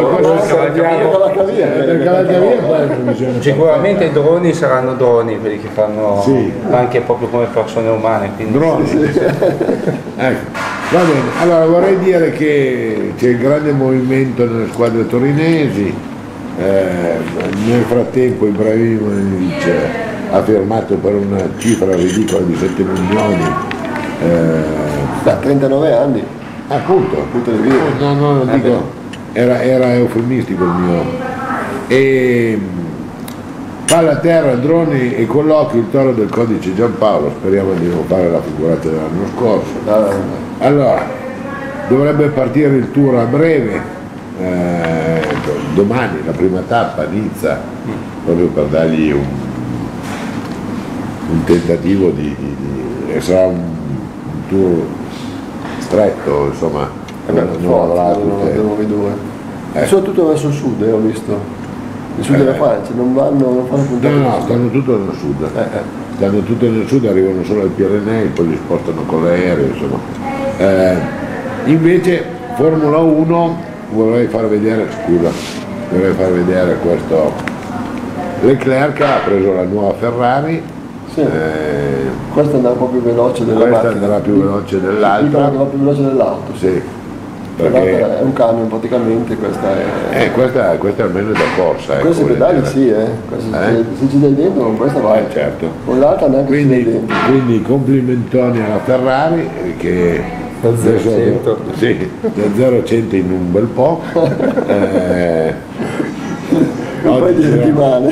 sicuramente i droni saranno droni, quelli che fanno anche proprio come persone umane. Droni. Ecco. Va bene, allora vorrei dire che c'è il grande movimento nelle squadre torinesi. Nel frattempo Ibrahimovic ha firmato per una cifra ridicola di 7 milioni da 39 anni, appunto di vita. No, dico, era eufemistico il mio. E palla a terra, droni e colloqui, il toro del codice Giampaolo. Speriamo di non fare la figurata dell'anno scorso. Allora, dovrebbe partire il tour a breve. ecco, domani la prima tappa a Nizza, proprio per dargli un tentativo sarà un tour stretto, insomma, non avrà soprattutto verso il sud, ho visto il sud della Francia, non fanno puntate. No, stanno tutto nel sud, stanno tutto nel sud, arrivano solo ai Pirenei, poi li spostano con l'aereo, insomma. Invece Formula 1 vorrei far vedere questo Leclerc ha preso la nuova Ferrari. Sì. Questa andrà un po' più veloce questa andrà più veloce dell'altra. Andrà più veloce dell'auto. Sì. Perché è un camion praticamente, questa almeno è da corsa. Questi pedali sì, se ci dai dentro con questa vai. Certo. Con l'altra neanche ci dai dentro. Quindi complimentoni alla Ferrari che da 0 a 100. Sì, da 0 a 100 in un bel po'. Un paio di settimane.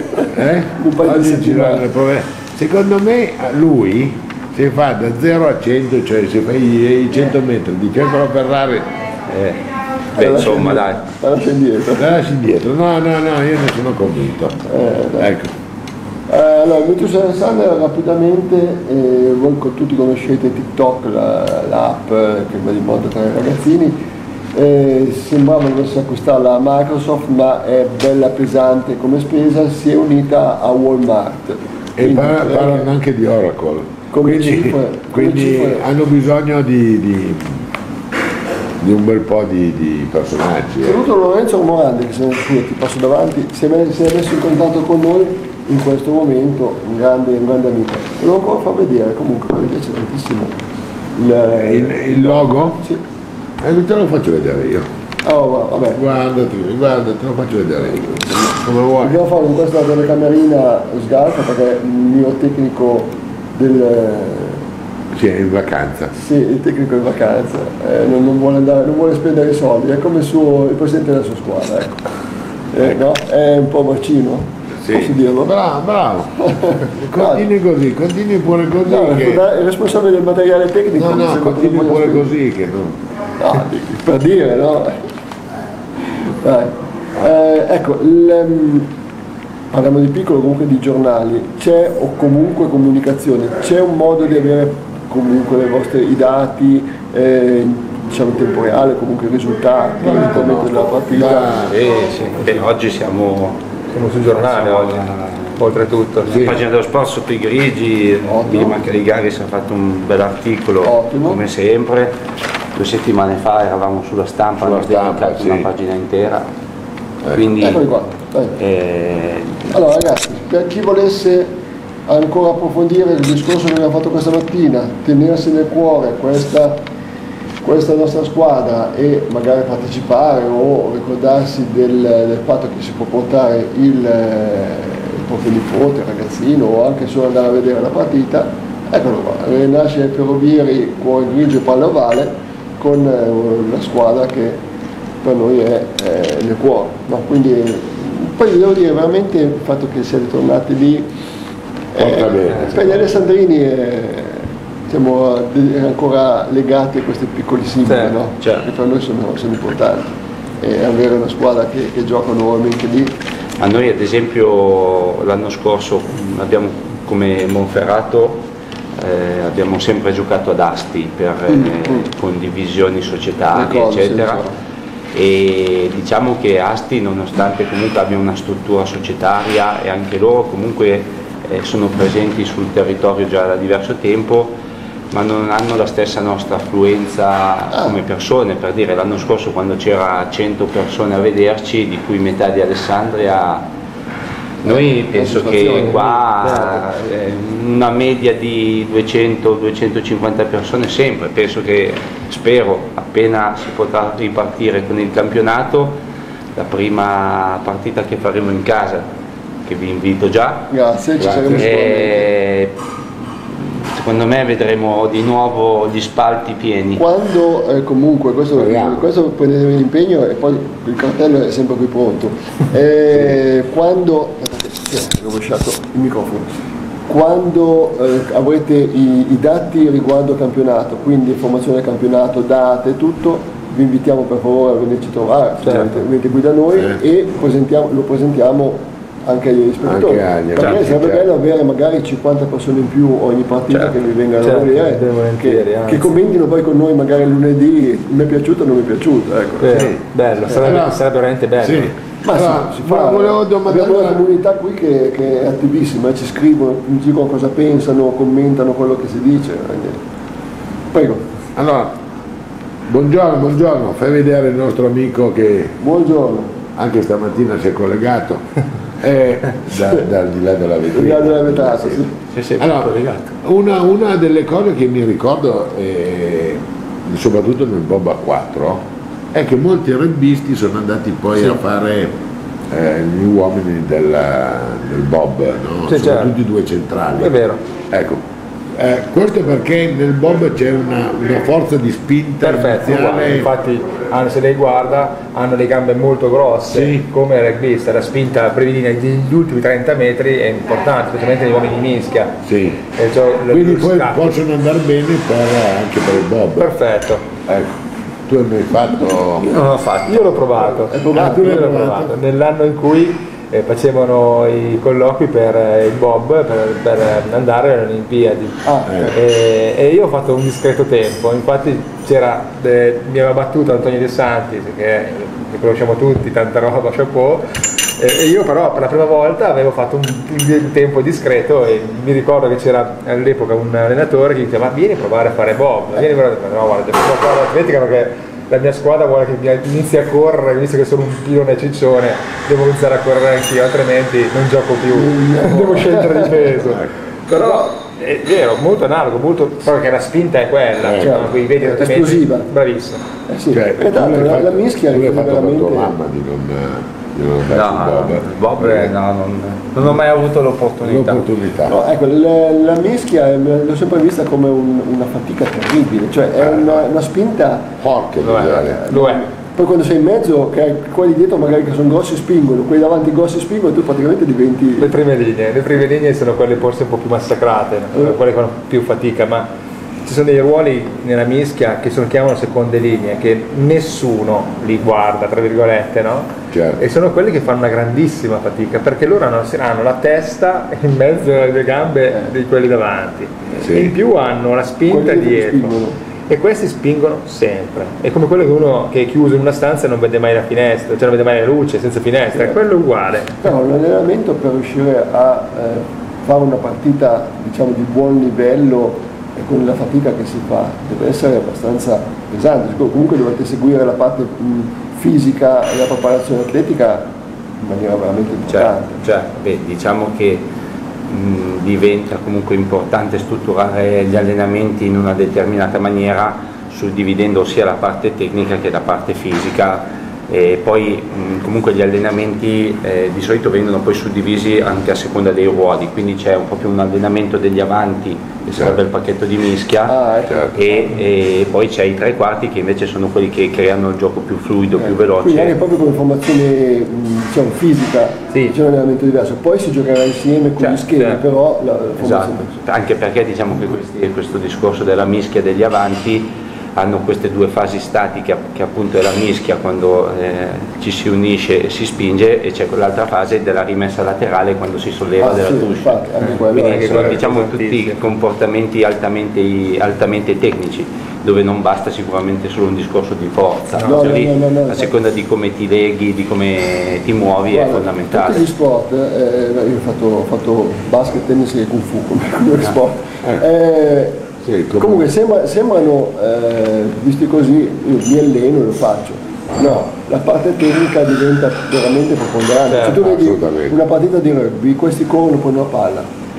Secondo me lui se fa da 0 a 100, cioè se fai i 100 metri di fianco alla Ferrari, insomma dai. La lascia indietro. No, io ne sono convinto. Ecco. Allora, Virtus Alexander rapidamente, voi tutti conoscete TikTok, l'app che va di moda tra i ragazzini. Sembrava dovesse acquistarla a Microsoft, ma è bella pesante come spesa, si è unita a Walmart. E parlano anche di Oracle, quindi hanno bisogno di un bel po' di personaggi. Saluto Lorenzo Morandi, che se ti passo davanti, si è messo in contatto con noi in questo momento, un grande amico. Lo devo ancora far vedere, comunque mi piace tantissimo il logo? Sì. Te lo faccio vedere io. Oh, vabbè. Guarda, te lo faccio vedere io. Come vuoi. Dobbiamo fare con questa telecamerina sgalfa perché il mio tecnico sì, è in vacanza. Sì, il tecnico è in vacanza, non vuole spendere i soldi, è come il presidente della sua squadra, ecco. No? È un po' macino. Sì. Posso dirlo? Bravo. Continui così, continui pure così. No, il responsabile del materiale tecnico. No, continui pure così che no. No, per dire, no? Dai. Ecco, parliamo di piccolo, comunque di giornali, c'è o comunque comunicazione, c'è un modo di avere comunque i dati, diciamo in tempo reale, comunque i risultati, il commento della partita. Sì. Oggi siamo sul giornale oggi, oltretutto. La pagina dello sport sotto i grigi, Mimma Carigaris ha fatto un bel articolo, come sempre. 2 settimane fa eravamo sulla stampa, abbiamo dedicato una pagina intera. Quindi, eccoli qua. Allora ragazzi, per chi volesse ancora approfondire il discorso che abbiamo fatto questa mattina, tenersi nel cuore questa nostra squadra e magari partecipare o ricordarsi del fatto che si può portare il proprio nipote, il ragazzino o anche solo andare a vedere la partita, eccolo qua, Rinascita Ferrovieri, Cuore Grigio e Palla Ovale, con la squadra che per noi è nel cuore, no? Quindi poi devo dire veramente il fatto che siete tornati lì per gli alessandrini siamo ancora legati a questi piccoli simboli, no? Certo. Che per noi sono importanti, e avere una squadra che gioca nuovamente lì. A noi ad esempio l'anno scorso abbiamo come Monferrato abbiamo sempre giocato ad Asti per condivisioni societarie eccetera, e diciamo che Asti, nonostante comunque abbia una struttura societaria e anche loro comunque sono presenti sul territorio già da diverso tempo, ma non hanno la stessa nostra affluenza come persone. Per dire, l'anno scorso quando c'era 100 persone a vederci, di cui metà di Alessandria, noi penso che qua una media di 200-250 persone sempre, spero appena si potrà ripartire con il campionato, la prima partita che faremo in casa, che vi invito già. Grazie. Ci saremo sicuramente. Secondo me vedremo di nuovo gli spalti pieni. Quando comunque questo prendetevi l'impegno e poi il cartello è sempre qui pronto. Quando ho rovesciato il microfono. Quando avrete i dati riguardo al campionato, quindi informazione del campionato, date, tutto, vi invitiamo per favore a venirci a trovare, venite qui da noi e lo presentiamo anche agli spettatori, perché sarebbe bello avere magari 50 persone in più ogni partita che vi vengano a vedere, che commentino poi con noi magari lunedì, mi è piaciuto o non mi è piaciuto, ecco. Bello, sarebbe veramente bello. Sì. Ma allora, abbiamo una comunità qui che è attivissima, ci scrivono, ci dicono cosa pensano, commentano quello che si dice. Prego. Allora, buongiorno, fai vedere il nostro amico che anche stamattina si è collegato. Dal di là della vetrata. Allora, una delle cose che mi ricordo, soprattutto nel Bob a 4, è che molti rugbisti sono andati poi a fare gli uomini del Bob, no? Soprattutto i due centrali. È vero. Ecco. Questo perché nel Bob c'è una forza di spinta iniziale. Infatti se lei guarda hanno le gambe molto grosse, come il rugbista, la spinta brevilina degli ultimi 30 metri è importante, specialmente negli uomini di mischia. Quindi poi possono andare bene anche per il Bob. Perfetto. Ecco. Tu hai mai fatto? Io non l'ho fatto. Io l'ho provato. Nell'anno in cui facevano i colloqui per il Bob per andare alle Olimpiadi e io ho fatto un discreto tempo, infatti mi aveva battuto Antonio De Santis che conosciamo tutti, tanta roba, chapeau, e io però per la prima volta avevo fatto un tempo discreto e mi ricordo che c'era all'epoca un allenatore che diceva: ma vieni a provare a fare Bob, vieni a provare a fare, no, guarda, devo fare l'atletica perché la mia squadra vuole che inizi a correre, visto che sono un pilone ciccione, devo iniziare a correre anch'io, altrimenti non gioco più, devo scendere di peso. Però è vero, molto analogo, proprio che la spinta è quella, qui vedi esplosiva, bravissimo. La mischia è fatto con tua mamma di non non ho mai avuto l'opportunità. No, ecco, la mischia l'ho sempre vista come una fatica terribile, cioè è una spinta forte. Lo è. Poi quando sei in mezzo, che quelli dietro magari che sono grossi spingono, quelli davanti grossi spingono e tu praticamente diventi... Le prime linee sono quelle forse un po' più massacrate, quelle che fanno più fatica, ma ci sono dei ruoli nella mischia che chiamano seconde linee, che nessuno li guarda, tra virgolette, no? E sono quelli che fanno una grandissima fatica, perché loro hanno la testa in mezzo alle gambe di quelli davanti, e in più hanno la spinta dietro. E questi spingono sempre, è come quello che è chiuso in una stanza e non vede mai la finestra, cioè non vede mai la luce, senza finestra, quello è uguale. Però l'allenamento per riuscire a fare una partita, diciamo, di buon livello e con la fatica che si fa deve essere abbastanza pesante, comunque dovete seguire la parte fisica e la preparazione atletica in maniera veramente importante. Diciamo che diventa comunque importante strutturare gli allenamenti in una determinata maniera, suddividendo sia la parte tecnica che la parte fisica, e poi comunque gli allenamenti di solito vengono poi suddivisi anche a seconda dei ruoli, quindi c'è proprio un allenamento degli avanti che sarebbe il pacchetto di mischia, e poi c'è i tre quarti che invece sono quelli che creano il gioco più fluido, più veloce. Quindi anche proprio come formazione, diciamo, fisica c'è un allenamento diverso, poi si giocherà insieme con gli schemi, però la formazione... Anche perché diciamo che questo discorso della mischia degli avanti hanno queste due fasi statiche, che appunto è la mischia quando ci si unisce e si spinge, e c'è quell'altra fase della rimessa laterale quando si solleva della tuscia. Quindi diciamo tutti comportamenti altamente tecnici, dove non basta sicuramente solo un discorso di forza, a seconda di come ti leghi, di come ti muovi, è fondamentale. Tutti gli sport, io ho fatto basket, tennis e kung fu come sport. Comunque sembrano, visti così, io mi alleno e lo faccio. No, la parte tecnica diventa veramente preponderante. Se tu vedi una partita di rugby, questi corrono con una palla.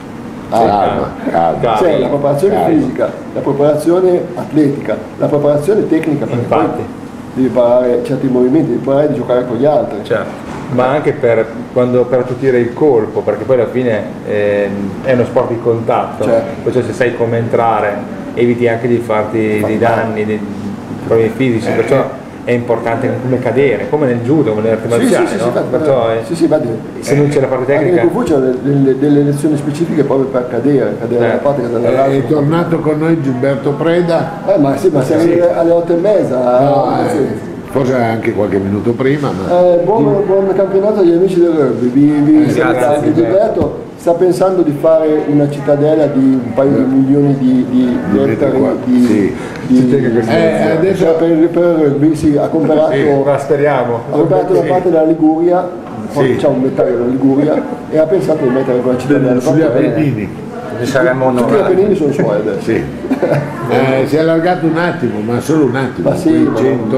C'è la preparazione fisica, la preparazione atletica, la preparazione tecnica, perché poi devi imparare certi movimenti, devi imparare di giocare con gli altri. Ma anche per attutire il colpo, perché poi alla fine è uno sport di contatto, cioè se sai come entrare eviti anche di farti dei danni, dei problemi fisici, perciò è importante come cadere, come nel judo, come nelle arti marziali, se non c'è la parte tecnica. Anche nel c'è delle lezioni specifiche proprio per cadere la parte che è tornato con noi Gilberto Preda. Ma siamo alle 8:30. Forse anche qualche minuto prima. Buon campionato agli amici del rugby. Grazie. Gilberto sta pensando di fare una cittadella di un paio di milioni di ettari adesso per il rugby ha comprato, speriamo. Ha comprato una parte della Liguria, c'è un metallo della Liguria e ha pensato di mettere quella cittadella sugli Appennini. Tutti gli Appennini sono suoi adesso. Sì. Si è allargato un attimo, ma solo un attimo. Ma sì,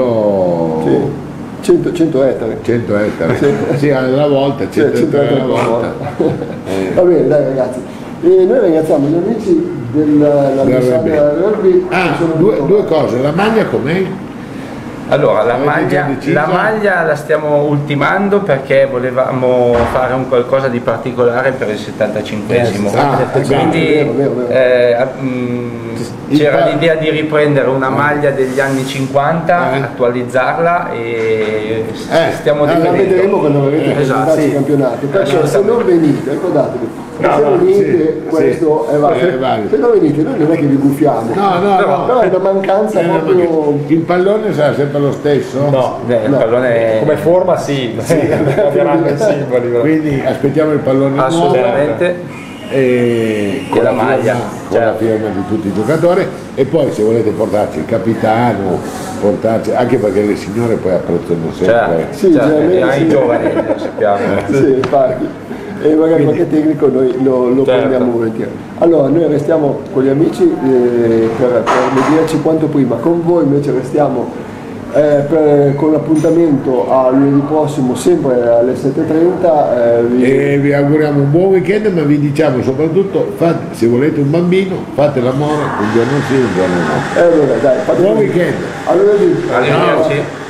100 ettari. 100 ettari. Sì, alla volta, 100 ettari alla volta. Va bene, dai ragazzi. E noi ringraziamo gli amici del rugby. Due cose, la maglia com'è? Allora, la maglia la stiamo ultimando perché volevamo fare un qualcosa di particolare per il 75esimo. Quindi c'era l'idea di riprendere una maglia degli anni 50, attualizzarla e stiamo la vedremo quando avrete presentato il campionato. Perché se non venite, ricordatevi, questo è valido. Se non venite, noi non è che vi buffiamo. Però è una mancanza proprio. Il pallone sarà sempre lo stesso? No, il pallone come forma sì. Quindi aspettiamo il pallone assolutamente. Con la maglia, con la firma di tutti i giocatori, e poi se volete portarci il capitano, anche perché le signore poi apprezzano sempre. Anche i giovani lo sappiamo. Infatti. E magari qualche tecnico noi lo prendiamo volentieri. Allora noi restiamo con gli amici per vederci quanto prima, con voi invece restiamo con l'appuntamento a lunedì prossimo sempre alle 7:30 e vi auguriamo un buon weekend, ma vi diciamo soprattutto se volete un bambino fate l'amore un giorno sì un giorno no. Allora dai, buon weekend. A lunedì. Arrivederci.